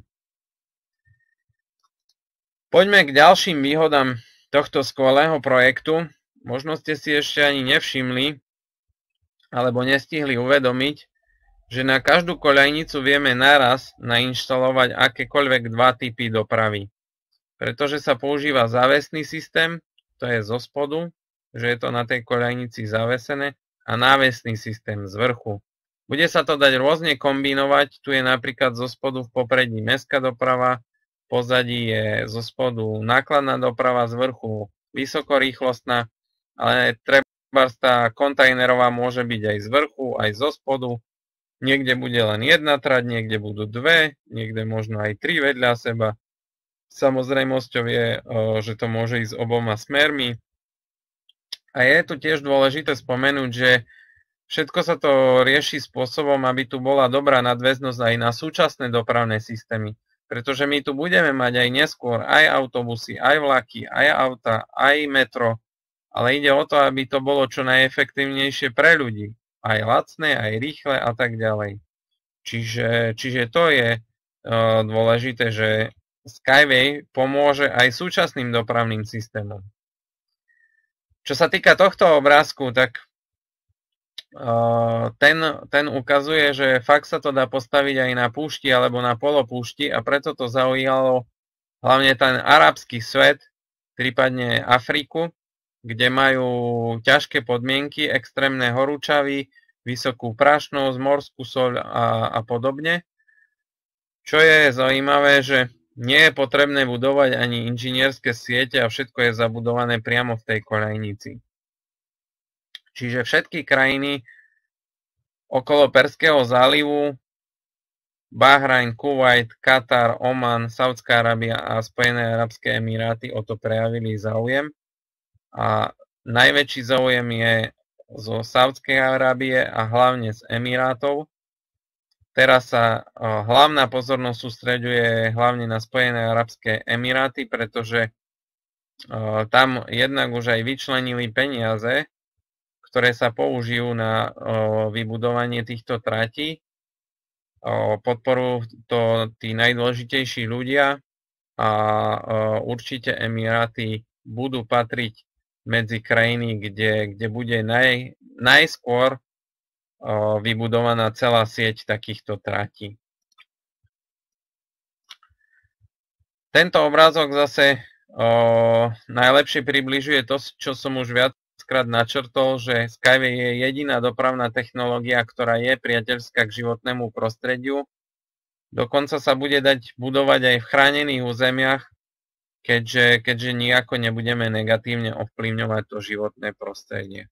Poďme k ďalším výhodám tohto skvelého projektu. Možno ste si ešte ani nevšimli, alebo nestihli uvedomiť, že na každú koľajnicu vieme naraz nainštalovať akékoľvek dva typy dopravy. Pretože sa používa závesný systém, to je zo spodu, že je to na tej koľajnici zavesené, a návesný systém z vrchu. Bude sa to dať rôzne kombinovať, tu je napríklad zo spodu v popredí mestská doprava, v pozadí je zo spodu nákladná doprava, z vrchu vysokorýchlostná, ale trebárs tá kontajnerová môže byť aj z vrchu, aj zo spodu. Niekde bude len jedna trať, niekde budú dve, niekde možno aj tri vedľa seba. Samozrejmosťou je, že to môže ísť oboma smermi. A je tu tiež dôležité spomenúť, že všetko sa to rieši spôsobom, aby tu bola dobrá nadväznosť aj na súčasné dopravné systémy. Pretože my tu budeme mať aj neskôr aj autobusy, aj vlaky, aj auta, aj metro. Ale ide o to, aby to bolo čo najefektívnejšie pre ľudí. Aj lacné, aj rýchle a tak ďalej. Čiže to je dôležité, že Skyway pomôže aj súčasným dopravným systémom. Čo sa týka tohto obrázku, tak ten ukazuje, že fakt sa to dá postaviť aj na púšti alebo na polopúšti a preto to zaujalo hlavne ten arabský svet, prípadne Afriku, kde majú ťažké podmienky, extrémne horúčavy, vysokú prašnosť, morskú soľ a podobne. Čo je zaujímavé, že nie je potrebné budovať ani inžinierské siete a všetko je zabudované priamo v tej koľajnici. Čiže všetky krajiny okolo Perského zálivu, Bahrajn, Kuvajt, Katar, Oman, Saudská Arábia a Spojené arabské emiráty o to prejavili záujem. A najväčší záujem je zo Saudskej Arábie a hlavne z Emirátov. Teraz sa hlavná pozornosť sústreďuje hlavne na Spojené arabské emiráty, pretože tam jednak už aj vyčlenili peniaze, ktoré sa použijú na vybudovanie týchto tratí. Podporujú to tí najdôležitejší ľudia a určite Emiráty budú patriť medzi krajiny, kde bude najskôr vybudovaná celá sieť takýchto tratí. Tento obrázok zase najlepšie približuje to, čo som už viackrát načrtol, že Skyway je jediná dopravná technológia, ktorá je priateľská k životnému prostrediu. Dokonca sa bude dať budovať aj v chránených územiach, keďže nijako nebudeme negatívne ovplyvňovať to životné prostredie.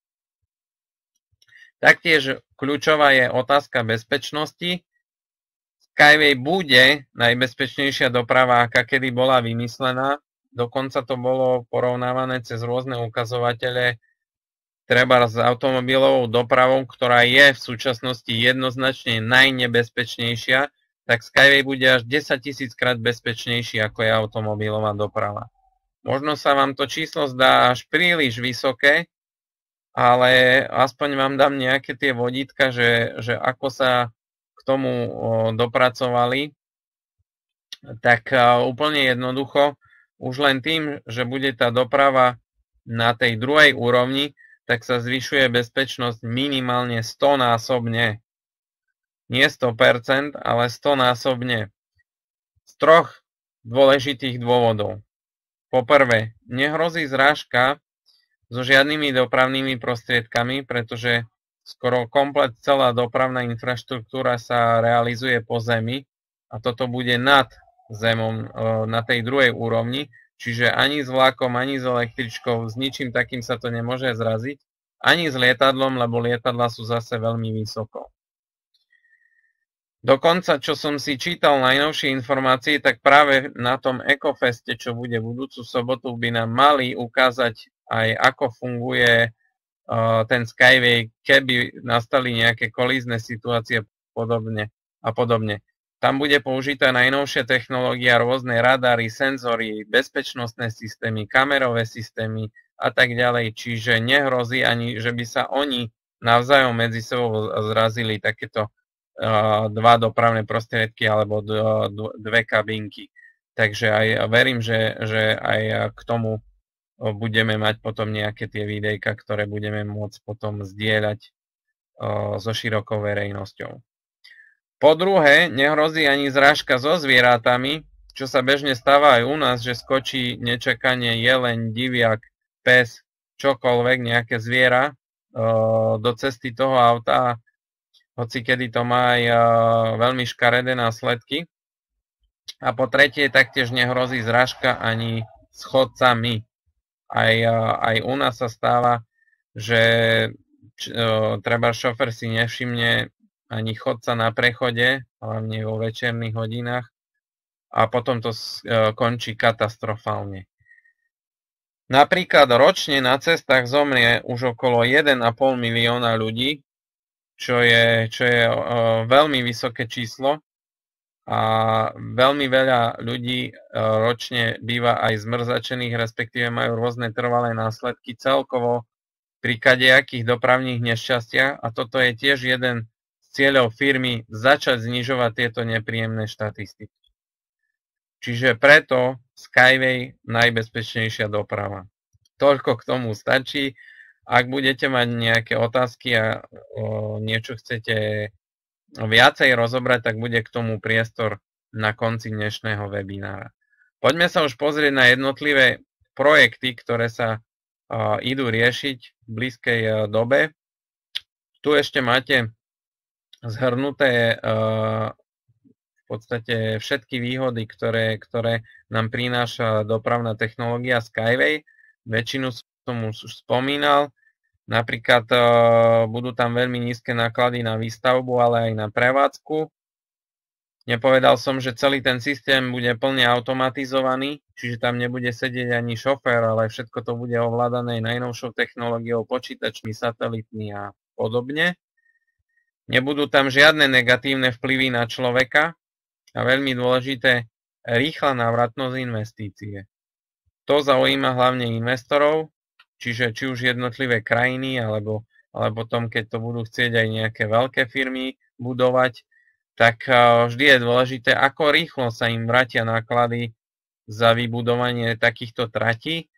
Taktiež kľúčová je otázka bezpečnosti. Skyway bude najbezpečnejšia doprava, aká kedy bola vymyslená. Dokonca to bolo porovnávané cez rôzne ukazovatele, treba s automobilovou dopravou, ktorá je v súčasnosti jednoznačne najnebezpečnejšia, tak Skyway bude až 10 000 krát bezpečnejší, ako je automobilová doprava. Možno sa vám to číslo zdá až príliš vysoké, ale aspoň vám dám nejaké tie vodítka, že ako sa k tomu dopracovali. Tak úplne jednoducho, už len tým, že bude tá doprava na tej druhej úrovni, tak sa zvyšuje bezpečnosť minimálne 100-násobne. Nie 100%, ale 100-násobne. Z troch dôležitých dôvodov. Po prvé, nehrozí zrážka so žiadnymi dopravnými prostriedkami, pretože skoro komplet celá dopravná infraštruktúra sa realizuje po zemi a toto bude nad zemou na tej druhej úrovni, čiže ani s vlakom, ani s električkou, s ničím takým sa to nemôže zraziť, ani s lietadlom, lebo lietadlá sú zase veľmi vysoko. Dokonca, čo som si čítal najnovšie informácie, tak práve na tom Ecofeste, čo bude budúcu sobotu, by nám mali ukázať aj ako funguje ten Skyway, keby nastali nejaké kolízne situácie a podobne. Tam bude použitá najnovšia technológia, rôzne radary, senzory, bezpečnostné systémy, kamerové systémy a tak ďalej. Čiže nehrozí ani, že by sa oni navzájom medzi sebou zrazili takéto dva dopravné prostriedky alebo dve kabinky. Takže aj verím, že aj k tomu budeme mať potom nejaké tie videjka, ktoré budeme môcť potom zdieľať so širokou verejnosťou. Po druhé, nehrozí ani zrážka so zvieratami, čo sa bežne stáva aj u nás, že skočí nečakanie jeleň, diviak, pes, čokoľvek, nejaké zviera do cesty toho auta, hoci kedy to má aj veľmi škaredé následky. A po tretie, taktiež nehrozí zrážka ani s chodcami. Aj u nás sa stáva, že treba šofer si nevšimne ani chodca na prechode, hlavne vo večerných hodinách, a potom to končí katastrofálne. Napríklad ročne na cestách zomrie už okolo 1,5 milióna ľudí, čo je veľmi vysoké číslo a veľmi veľa ľudí ročne býva aj zmrzačených, respektíve majú rôzne trvalé následky celkovo pri kadejakých dopravných nešťastiach a toto je tiež jeden z cieľov firmy začať znižovať tieto nepríjemné štatistiky. Čiže preto Skyway najbezpečnejšia doprava. Toľko k tomu stačí. Ak budete mať nejaké otázky a niečo chcete viacej rozobrať, tak bude k tomu priestor na konci dnešného webinára. Poďme sa už pozrieť na jednotlivé projekty, ktoré sa idú riešiť v blízkej dobe. Tu ešte máte zhrnuté v podstate všetky výhody, ktoré nám prináša dopravná technológia Skyway. Väčšinu som už spomínal. Napríklad budú tam veľmi nízke náklady na výstavbu, ale aj na prevádzku. Nepovedal som, že celý ten systém bude plne automatizovaný, čiže tam nebude sedieť ani šofér, ale všetko to bude ovládané najnovšou technológiou, počítačmi, satelitmi a podobne. Nebudú tam žiadne negatívne vplyvy na človeka a veľmi dôležité, rýchla návratnosť investície. To zaujíma hlavne investorov, čiže či už jednotlivé krajiny, alebo potom, keď to budú chcieť aj nejaké veľké firmy budovať, tak vždy je dôležité, ako rýchlo sa im vrátia náklady za vybudovanie takýchto tratí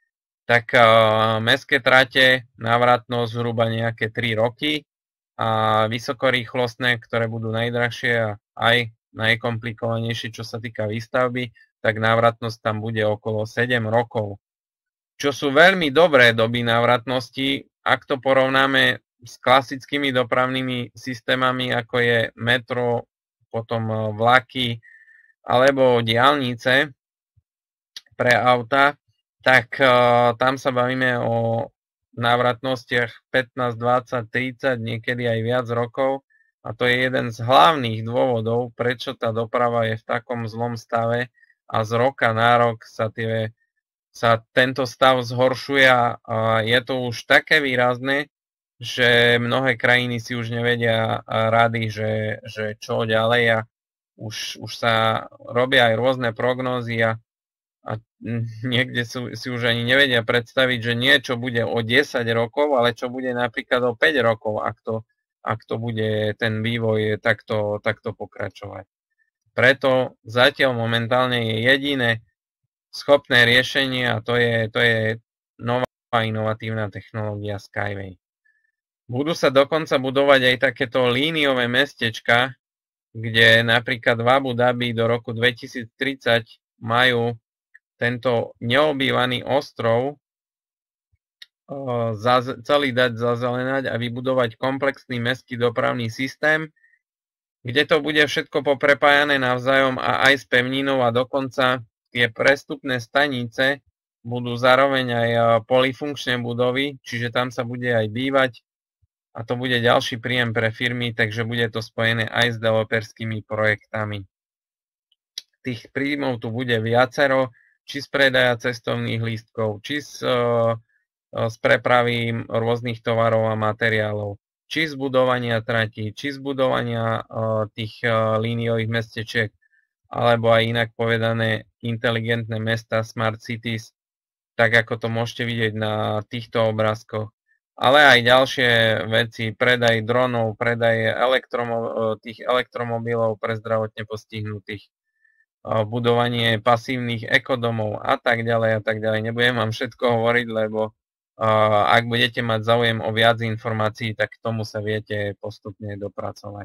tak mestské trate, návratnosť zhruba nejaké 3 roky a vysokorýchlostné, ktoré budú najdrahšie a aj najkomplikovanejšie, čo sa týka výstavby, tak návratnosť tam bude okolo 7 rokov. Čo sú veľmi dobré doby návratnosti, ak to porovnáme s klasickými dopravnými systémami, ako je metro, potom vlaky alebo diaľnice pre auta, tak tam sa bavíme o návratnostiach 15, 20, 30, niekedy aj viac rokov. A to je jeden z hlavných dôvodov, prečo tá doprava je v takom zlom stave a z roka na rok sa tento stav zhoršuje a je to už také výrazné, že mnohé krajiny si už nevedia rady, že čo ďalej a už sa robia aj rôzne prognózy a niekde si už ani nevedia predstaviť, že niečo bude o 10 rokov, ale čo bude napríklad o 5 rokov, ak to bude ten vývoj takto pokračovať. Preto zatiaľ momentálne je jediné schopné riešenie a to je nová inovatívna technológia Skyway. Budú sa dokonca budovať aj takéto líniové mestečka, kde napríklad v Abu Dhabi do roku 2030 majú tento neobývaný ostrov celý dať zazelenať a vybudovať komplexný mestský dopravný systém, kde to bude všetko poprepájané navzájom a aj s pevninou a dokonca tie prestupné stanice budú zároveň aj polyfunkčné budovy, čiže tam sa bude aj bývať a to bude ďalší príjem pre firmy, takže bude to spojené aj s developerskými projektami. Tých príjmov tu bude viacero, či z predaja cestovných lístkov, či z prepravy rôznych tovarov a materiálov, či z budovania tratí, či z budovania tých líniových mestečiek, alebo aj inak povedané inteligentné mesta, smart cities, tak ako to môžete vidieť na týchto obrázkoch. Ale aj ďalšie veci, predaj dronov, predaj tých elektromobilov pre zdravotne postihnutých, budovanie pasívnych ekodomov a tak ďalej a tak ďalej. Nebudem vám všetko hovoriť, lebo ak budete mať záujem o viac informácií, tak k tomu sa viete postupne dopracovať.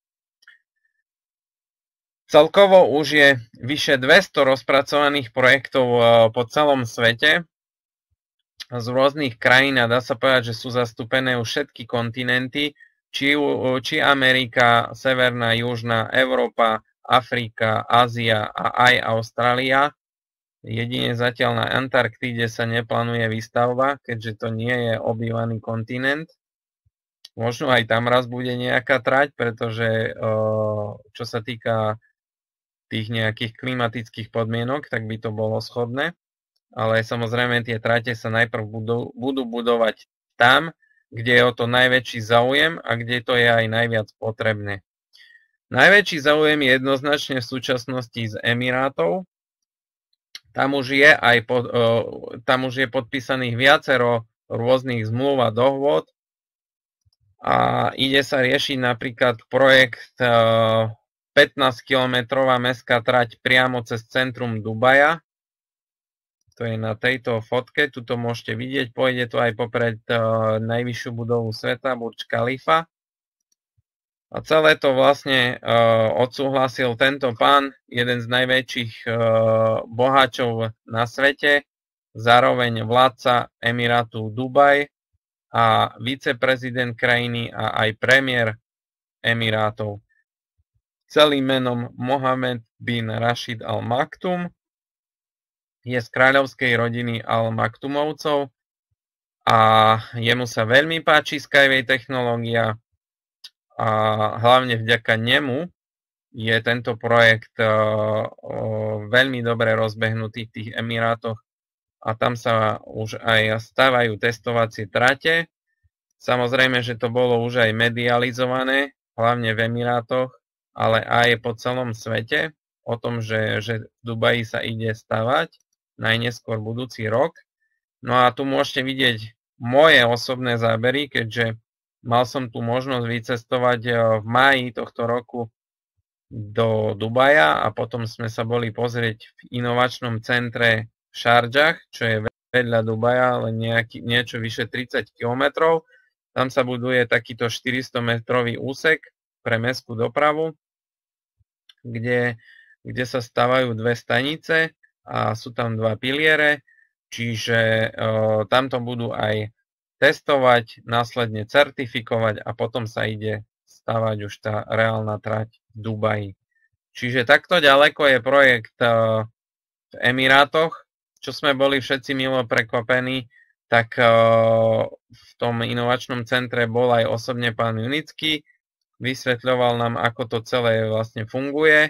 Celkovo už je vyše 200 rozpracovaných projektov po celom svete z rôznych krajín a dá sa povedať, že sú zastúpené už všetky kontinenty, či Amerika, Severná, Južná, Európa, Afrika, Ázia a aj Austrália. Jedine zatiaľ na Antarktíde sa neplánuje výstavba, keďže to nie je obývaný kontinent. Možno aj tam raz bude nejaká trať, pretože čo sa týka tých nejakých klimatických podmienok, tak by to bolo schodné. Ale samozrejme tie trate sa najprv budú budovať tam, kde je o to najväčší záujem a kde to je aj najviac potrebné. Najväčší záujem je jednoznačne v súčasnosti z Emirátov. Tam už je podpísaných viacero rôznych zmluv a dohôd a ide sa riešiť napríklad projekt 15-kilometrová mestská trať priamo cez centrum Dubaja. To je na tejto fotke, tuto môžete vidieť, pôjde to aj popred najvyššiu budovu sveta, Burj Khalifa. A celé to vlastne odsúhlasil tento pán, jeden z najväčších boháčov na svete, zároveň vládca Emirátu Dubaj a viceprezident krajiny a aj premiér Emirátov. Celým menom Mohammed bin Rashid Al Maktoum, je z kráľovskej rodiny Al Maktumovcov a jemu sa veľmi páči Skyway technológia a hlavne vďaka nemu je tento projekt veľmi dobre rozbehnutý v tých Emirátoch a tam sa už aj stavajú testovacie trate. Samozrejme, že to bolo už aj medializované, hlavne v Emirátoch, ale aj po celom svete o tom, že v Dubaji sa ide stavať najneskôr budúci rok. No a tu môžete vidieť moje osobné zábery, keďže mal som tu možnosť vycestovať v máji tohto roku do Dubaja a potom sme sa boli pozrieť v inovačnom centre v Šardžach, čo je vedľa Dubaja, len niečo vyše 30 km. Tam sa buduje takýto 400-metrový úsek pre mestskú dopravu, kde sa stavajú dve stanice a sú tam dva piliere, čiže tamto budú aj testovať, následne certifikovať a potom sa ide stavať už tá reálna trať v Dubaji. Čiže takto ďaleko je projekt v Emirátoch, čo sme boli všetci milo prekvapení, tak v tom inovačnom centre bol aj osobne pán Junický, vysvetľoval nám, ako to celé vlastne funguje.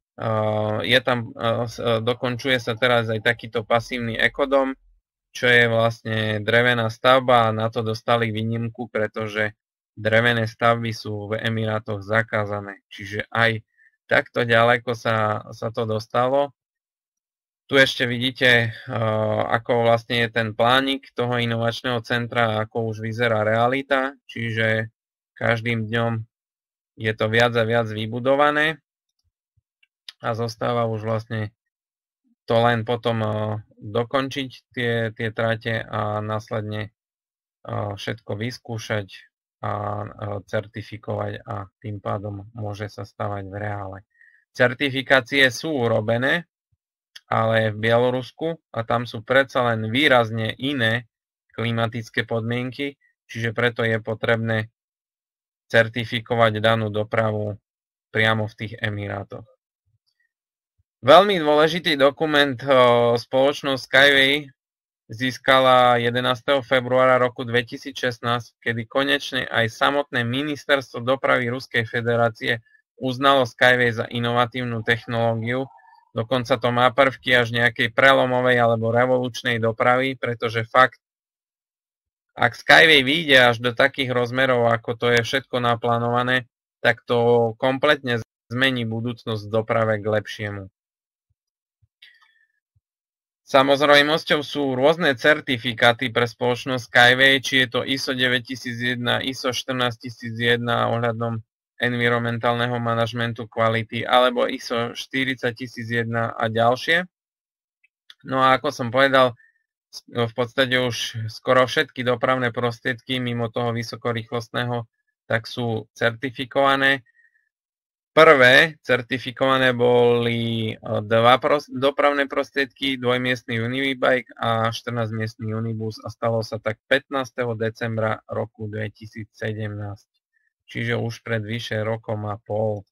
Dokončuje sa teraz aj takýto pasívny ekodom, čo je vlastne drevená stavba a na to dostali výnimku, pretože drevené stavby sú v Emirátoch zakázané. Čiže aj takto ďaleko sa to dostalo. Tu ešte vidíte, ako vlastne je ten plánik toho inovačného centra, ako už vyzerá realita, čiže každým dňom je to viac a viac vybudované a zostáva už vlastne to len potom dokončiť tie trate a následne všetko vyskúšať a certifikovať a tým pádom môže sa stavať v reále. Certifikácie sú urobené, ale v Bielorusku a tam sú predsa len výrazne iné klimatické podmienky, čiže preto je potrebné certifikovať danú dopravu priamo v tých Emirátoch. Veľmi dôležitý dokument spoločnosť Skyway získala 11. februára roku 2016, kedy konečne aj samotné ministerstvo dopravy Ruskej federácie uznalo Skyway za inovatívnu technológiu. Dokonca to má prvky až nejakej prelomovej alebo revolučnej dopravy, pretože fakt, ak Skyway vyjde až do takých rozmerov, ako to je všetko naplánované, tak to kompletne zmení budúcnosť v doprave k lepšiemu. Samozrejmosťou sú rôzne certifikáty pre spoločnosť Skyway, či je to ISO 9001, ISO 14001 ohľadom environmentálneho manažmentu kvality alebo ISO 40001 a ďalšie. No a ako som povedal, v podstate už skoro všetky dopravné prostriedky mimo toho vysokorýchlostného tak sú certifikované. Prvé certifikované boli dva dopravné prostriedky, dvojmiestny Unibike a 14-miestny Unibus a stalo sa tak 15. decembra roku 2017. Čiže už pred vyše rokom a pol.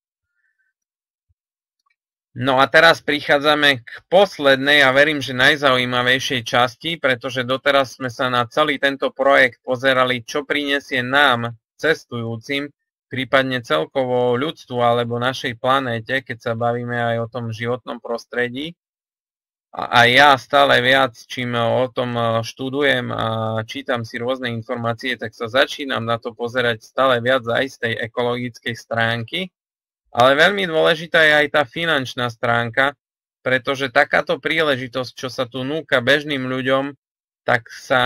No a teraz prichádzame k poslednej a verím, že najzaujímavejšej časti, pretože doteraz sme sa na celý tento projekt pozerali, čo prinesie nám, cestujúcim, prípadne celkovo ľudstvu alebo našej planéte, keď sa bavíme aj o tom životnom prostredí. A ja stále viac, čím o tom študujem a čítam si rôzne informácie, tak sa začínam na to pozerať stále viac aj z tej ekologickej stránky. Ale veľmi dôležitá je aj tá finančná stránka, pretože takáto príležitosť, čo sa tu núka bežným ľuďom, tak sa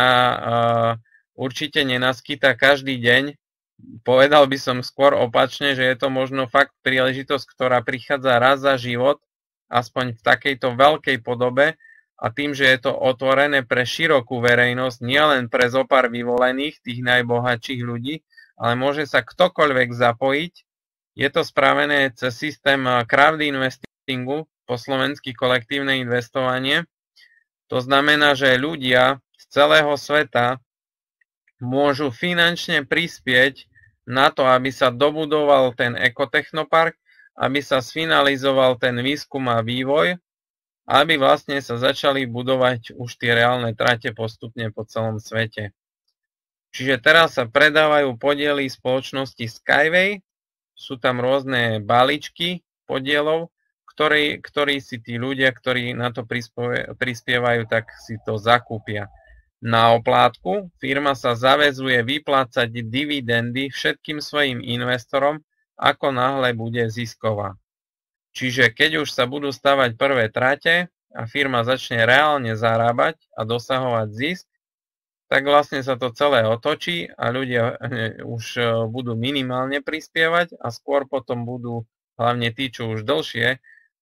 určite nenaskytá každý deň. Povedal by som skôr opačne, že je to možno fakt príležitosť, ktorá prichádza raz za život, aspoň v takejto veľkej podobe a tým, že je to otvorené pre širokú verejnosť, nielen pre zopár vyvolených, tých najbohatších ľudí, ale môže sa ktokoľvek zapojiť. Je to spravené cez systém crowdinvestingu, po slovensky kolektívne investovanie. To znamená, že ľudia z celého sveta môžu finančne prispieť na to, aby sa dobudoval ten ekotechnopark, aby sa sfinalizoval ten výskum a vývoj, aby vlastne sa začali budovať už tie reálne trate postupne po celom svete. Čiže teraz sa predávajú podiely spoločnosti Skyway, sú tam rôzne balíčky podielov, ktorí si tí ľudia, ktorí na to prispievajú, tak si to zakúpia. Na oplátku firma sa zaväzuje vyplácať dividendy všetkým svojim investorom, ako náhle bude zisková. Čiže keď už sa budú stavať prvé trate a firma začne reálne zarábať a dosahovať zisk, tak vlastne sa to celé otočí a ľudia už budú minimálne prispievať a skôr potom budú, hlavne tí, čo už dlhšie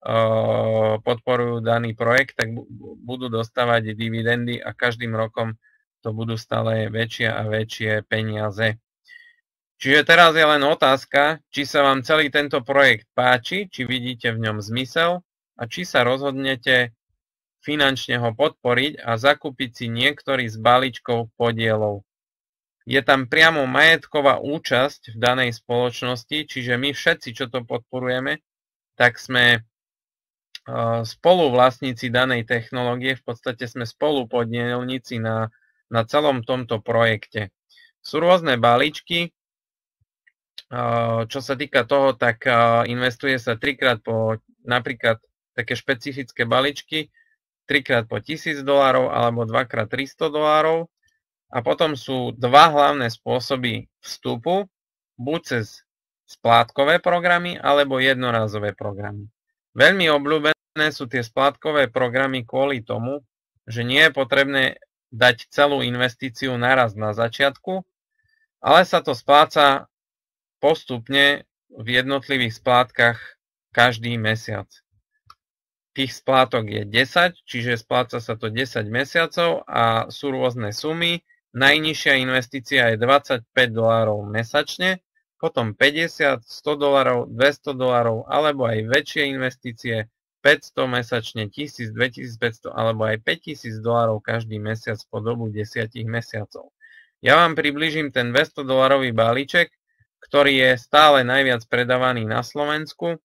podporujú daný projekt, tak budú dostávať dividendy a každým rokom to budú stále väčšie a väčšie peniaze. Čiže teraz je len otázka, či sa vám celý tento projekt páči, či vidíte v ňom zmysel a či sa rozhodnete finančne ho podporiť a zakúpiť si niektorý z balíčkov podielov. Je tam priamo majetková účasť v danej spoločnosti, čiže my všetci, čo to podporujeme, tak sme spoluvlastníci danej technológie, v podstate sme spolupodielníci na celom tomto projekte. Sú rôzne balíčky. Čo sa týka toho, tak investuje sa trikrát po, napríklad také špecifické balíčky, trikrát po $1000 alebo dvakrát $300. A potom sú dva hlavné spôsoby vstupu, buď cez splátkové programy alebo jednorázové programy. Veľmi obľúbené sú tie splátkové programy kvôli tomu, že nie je potrebné dať celú investíciu naraz na začiatku, ale sa to spláca postupne v jednotlivých splátkach každý mesiac. Tých splátok je 10, čiže spláca sa to 10 mesiacov a sú rôzne sumy. Najnižšia investícia je $25 mesačne, potom $50, $100, $200 alebo aj väčšie investície 500 mesačne, 1000, 2500 alebo aj $5000 každý mesiac po dobu 10 mesiacov. Ja vám približím ten $200 balíček, ktorý je stále najviac predávaný na Slovensku,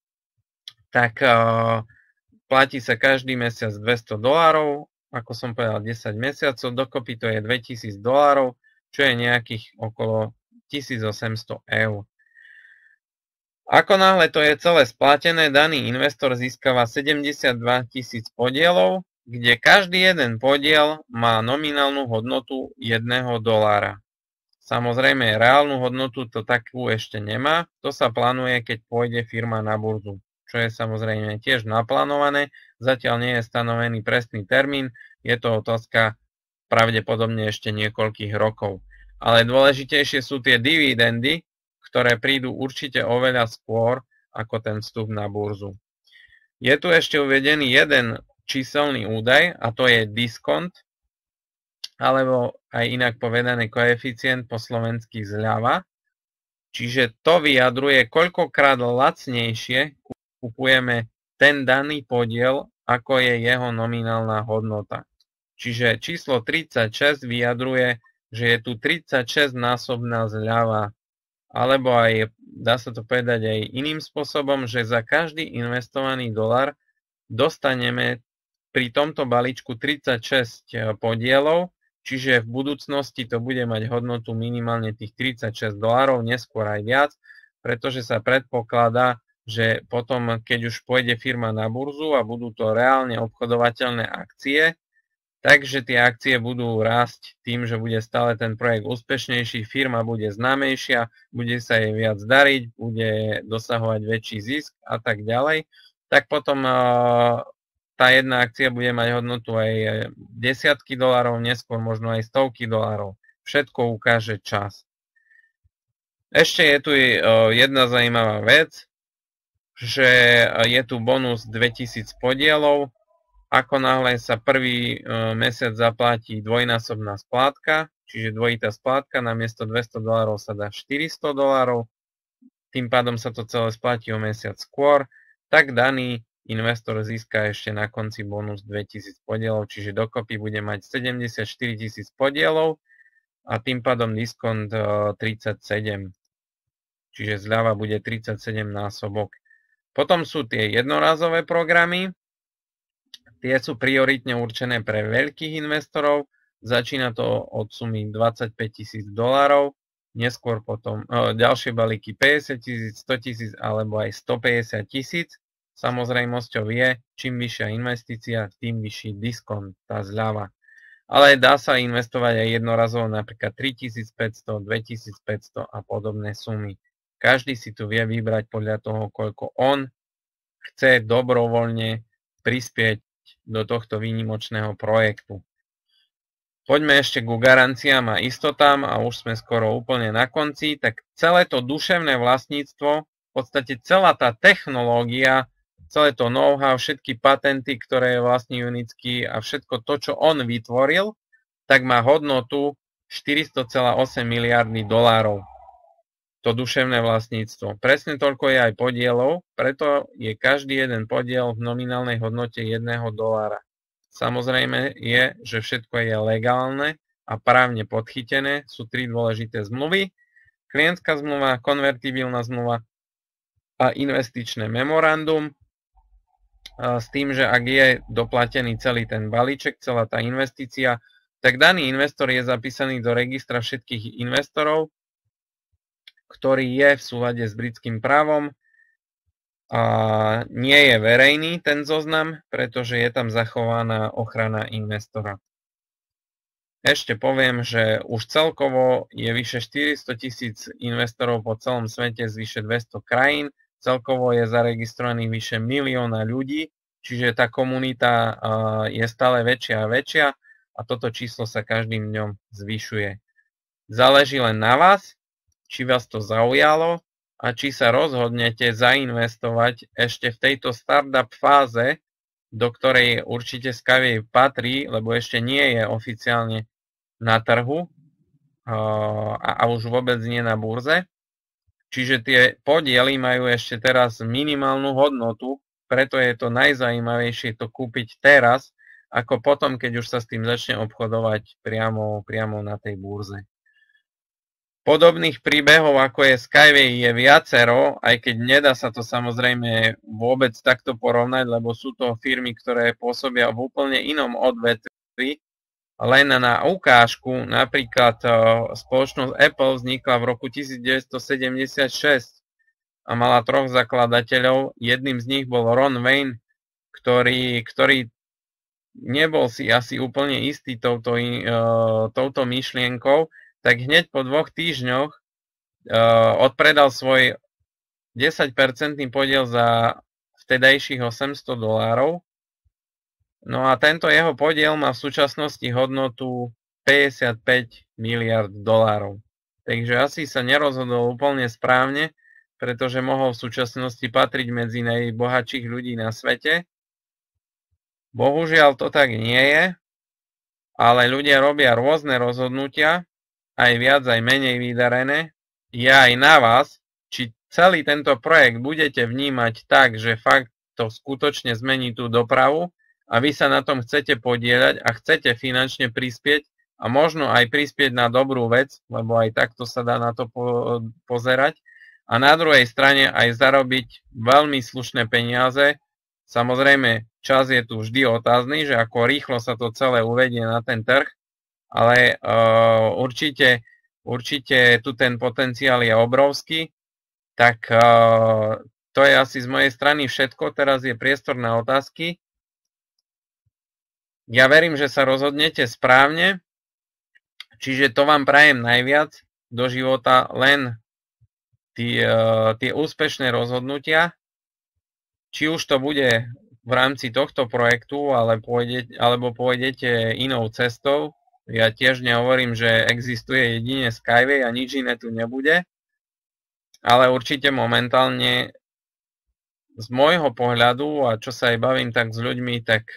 tak platí sa každý mesiac $200, ako som povedal 10 mesiacov, dokopy to je $2000, čo je nejakých okolo 1800 eur. Ako náhle to je celé splatené, daný investor získava 72 000 podielov, kde každý jeden podiel má nominálnu hodnotu $1. Samozrejme, reálnu hodnotu to takú ešte nemá. To sa plánuje, keď pôjde firma na burzu, čo je samozrejme tiež naplánované. Zatiaľ nie je stanovený presný termín. Je to otázka pravdepodobne ešte niekoľkých rokov. Ale dôležitejšie sú tie dividendy, ktoré prídu určite oveľa skôr ako ten vstup na burzu. Je tu ešte uvedený jeden číselný údaj a to je diskont, alebo aj inak povedané koeficient po slovensky zľava. Čiže to vyjadruje, koľkokrát lacnejšie kupujeme ten daný podiel, ako je jeho nominálna hodnota. Čiže číslo 36 vyjadruje, že je tu 36-násobná zľava. Alebo aj, dá sa to povedať aj iným spôsobom, že za každý investovaný dolar dostaneme pri tomto balíčku 36 podielov, čiže v budúcnosti to bude mať hodnotu minimálne tých $36, neskôr aj viac, pretože sa predpokladá, že potom, keď už pôjde firma na burzu a budú to reálne obchodovateľné akcie, takže tie akcie budú rásť tým, že bude stále ten projekt úspešnejší, firma bude známejšia, bude sa jej viac dariť, bude dosahovať väčší zisk a tak ďalej, tak potom tá jedna akcia bude mať hodnotu aj desiatky dolárov, neskôr možno aj stovky dolárov. Všetko ukáže čas. Ešte je tu jedna zaujímavá vec, že je tu bonus 2000 podielov. Ako náhle sa prvý mesiac zaplatí dvojnásobná splátka, čiže dvojitá splátka, namiesto $200 sa dá $400, tým pádom sa to celé splatí o mesiac skôr, tak daný investor získa ešte na konci bonus 2000 podielov, čiže dokopy bude mať 74 000 podielov a tým pádom diskont 37. Čiže zľava bude 37 násobok. Potom sú tie jednorázové programy. Tie sú prioritne určené pre veľkých investorov. Začína to od sumy $25 000, neskôr potom ďalšie balíky 50 000, 100 000 alebo aj 150 000. Samozrejmosťou je, čím vyššia investícia, tým vyšší diskont, tá zľava. Ale dá sa investovať aj jednorazovo, napríklad 3500, 2500 a podobné sumy. Každý si tu vie vybrať podľa toho, koľko on chce dobrovoľne prispieť do tohto výnimočného projektu. Poďme ešte ku garanciám a istotám a už sme skoro úplne na konci. Tak celé to duševné vlastníctvo, v podstate celá tá technológia celé to know-how, všetky patenty, ktoré vlastní Unitsky a všetko to, čo on vytvoril, tak má hodnotu 400,8 miliardy dolárov. To duševné vlastníctvo. Presne toľko je aj podielov, preto je každý jeden podiel v nominálnej hodnote $1. Samozrejme je, že všetko je legálne a právne podchytené. Sú 3 dôležité zmluvy. Klientská zmluva, konvertibilná zmluva a investičné memorandum. S tým, že ak je doplatený celý ten balíček, celá tá investícia, tak daný investor je zapísaný do registra všetkých investorov, ktorý je v súlade s britským právom a nie je verejný ten zoznam, pretože je tam zachovaná ochrana investora. Ešte poviem, že už celkovo je vyše 400,000 investorov po celom svete z vyše 200 krajín, celkovo je zaregistrovaných vyše 1 milióna ľudí, čiže tá komunita je stále väčšia a väčšia a toto číslo sa každým dňom zvyšuje. Záleží len na vás, či vás to zaujalo a či sa rozhodnete zainvestovať ešte v tejto startup fáze, do ktorej určite Skyway patrí, lebo ešte nie je oficiálne na trhu a už vôbec nie na burze. Čiže tie podiely majú ešte teraz minimálnu hodnotu, preto je to najzaujímavejšie to kúpiť teraz, ako potom, keď už sa s tým začne obchodovať priamo na tej burze. Podobných príbehov, ako je Skyway, je viacero, aj keď nedá sa to samozrejme vôbec takto porovnať, lebo sú to firmy, ktoré pôsobia v úplne inom odvetvi. Len na ukážku, napríklad spoločnosť Apple vznikla v roku 1976 a mala 3 zakladateľov. Jedným z nich bol Ron Wayne, ktorý nebol si asi úplne istý touto myšlienkou, tak hneď po 2 týždňoch odpredal svoj 10% podiel za vtedajších $800. No a tento jeho podiel má v súčasnosti hodnotu 55 miliard dolárov. Takže asi sa nerozhodol úplne správne, pretože mohol v súčasnosti patriť medzi najbohatších ľudí na svete. Bohužiaľ to tak nie je, ale ľudia robia rôzne rozhodnutia, aj viac, aj menej vydarené. Je aj na vás, či celý tento projekt budete vnímať tak, že fakt to skutočne zmení tú dopravu a vy sa na tom chcete podieľať a chcete finančne prispieť a možno aj prispieť na dobrú vec, lebo aj takto sa dá na to pozerať. A na druhej strane aj zarobiť veľmi slušné peniaze. Samozrejme, čas je tu vždy otázny, že ako rýchlo sa to celé uvedie na ten trh, ale určite tu ten potenciál je obrovský, tak to je asi z mojej strany všetko. Teraz je priestor na otázky. Ja verím, že sa rozhodnete správne, čiže to vám prajem najviac do života, len tie úspešné rozhodnutia, či už to bude v rámci tohto projektu, alebo pôjdete inou cestou. Ja tiež nehovorím, že existuje jedine Skyway a nič iné tu nebude, ale určite momentálne z môjho pohľadu, a čo sa aj bavím tak s ľuďmi, tak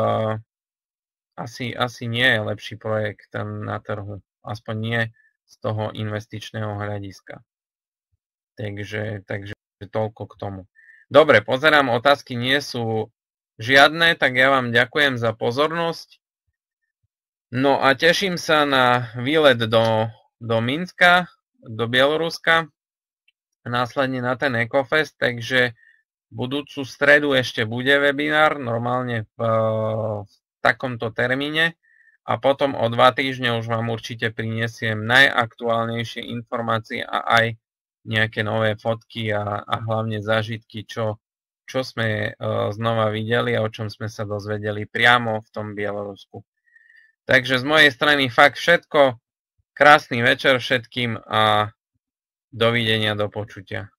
asi nie je lepší projekt na trhu, aspoň nie z toho investičného hľadiska. Takže toľko k tomu. Dobre, pozerám, otázky nie sú žiadne, tak ja vám ďakujem za pozornosť. No a teším sa na výlet do Minska, do Bieloruska, následne na ten Ecofest, takže budúcu stredu ešte bude webinár, normálne v takomto termíne a potom o 2 týždne už vám určite prinesiem najaktuálnejšie informácie a aj nejaké nové fotky a hlavne zážitky, čo sme znova videli a o čom sme sa dozvedeli priamo v tom Bielorusku. Takže z mojej strany fakt všetko. Krásny večer všetkým a dovidenia, do počutia.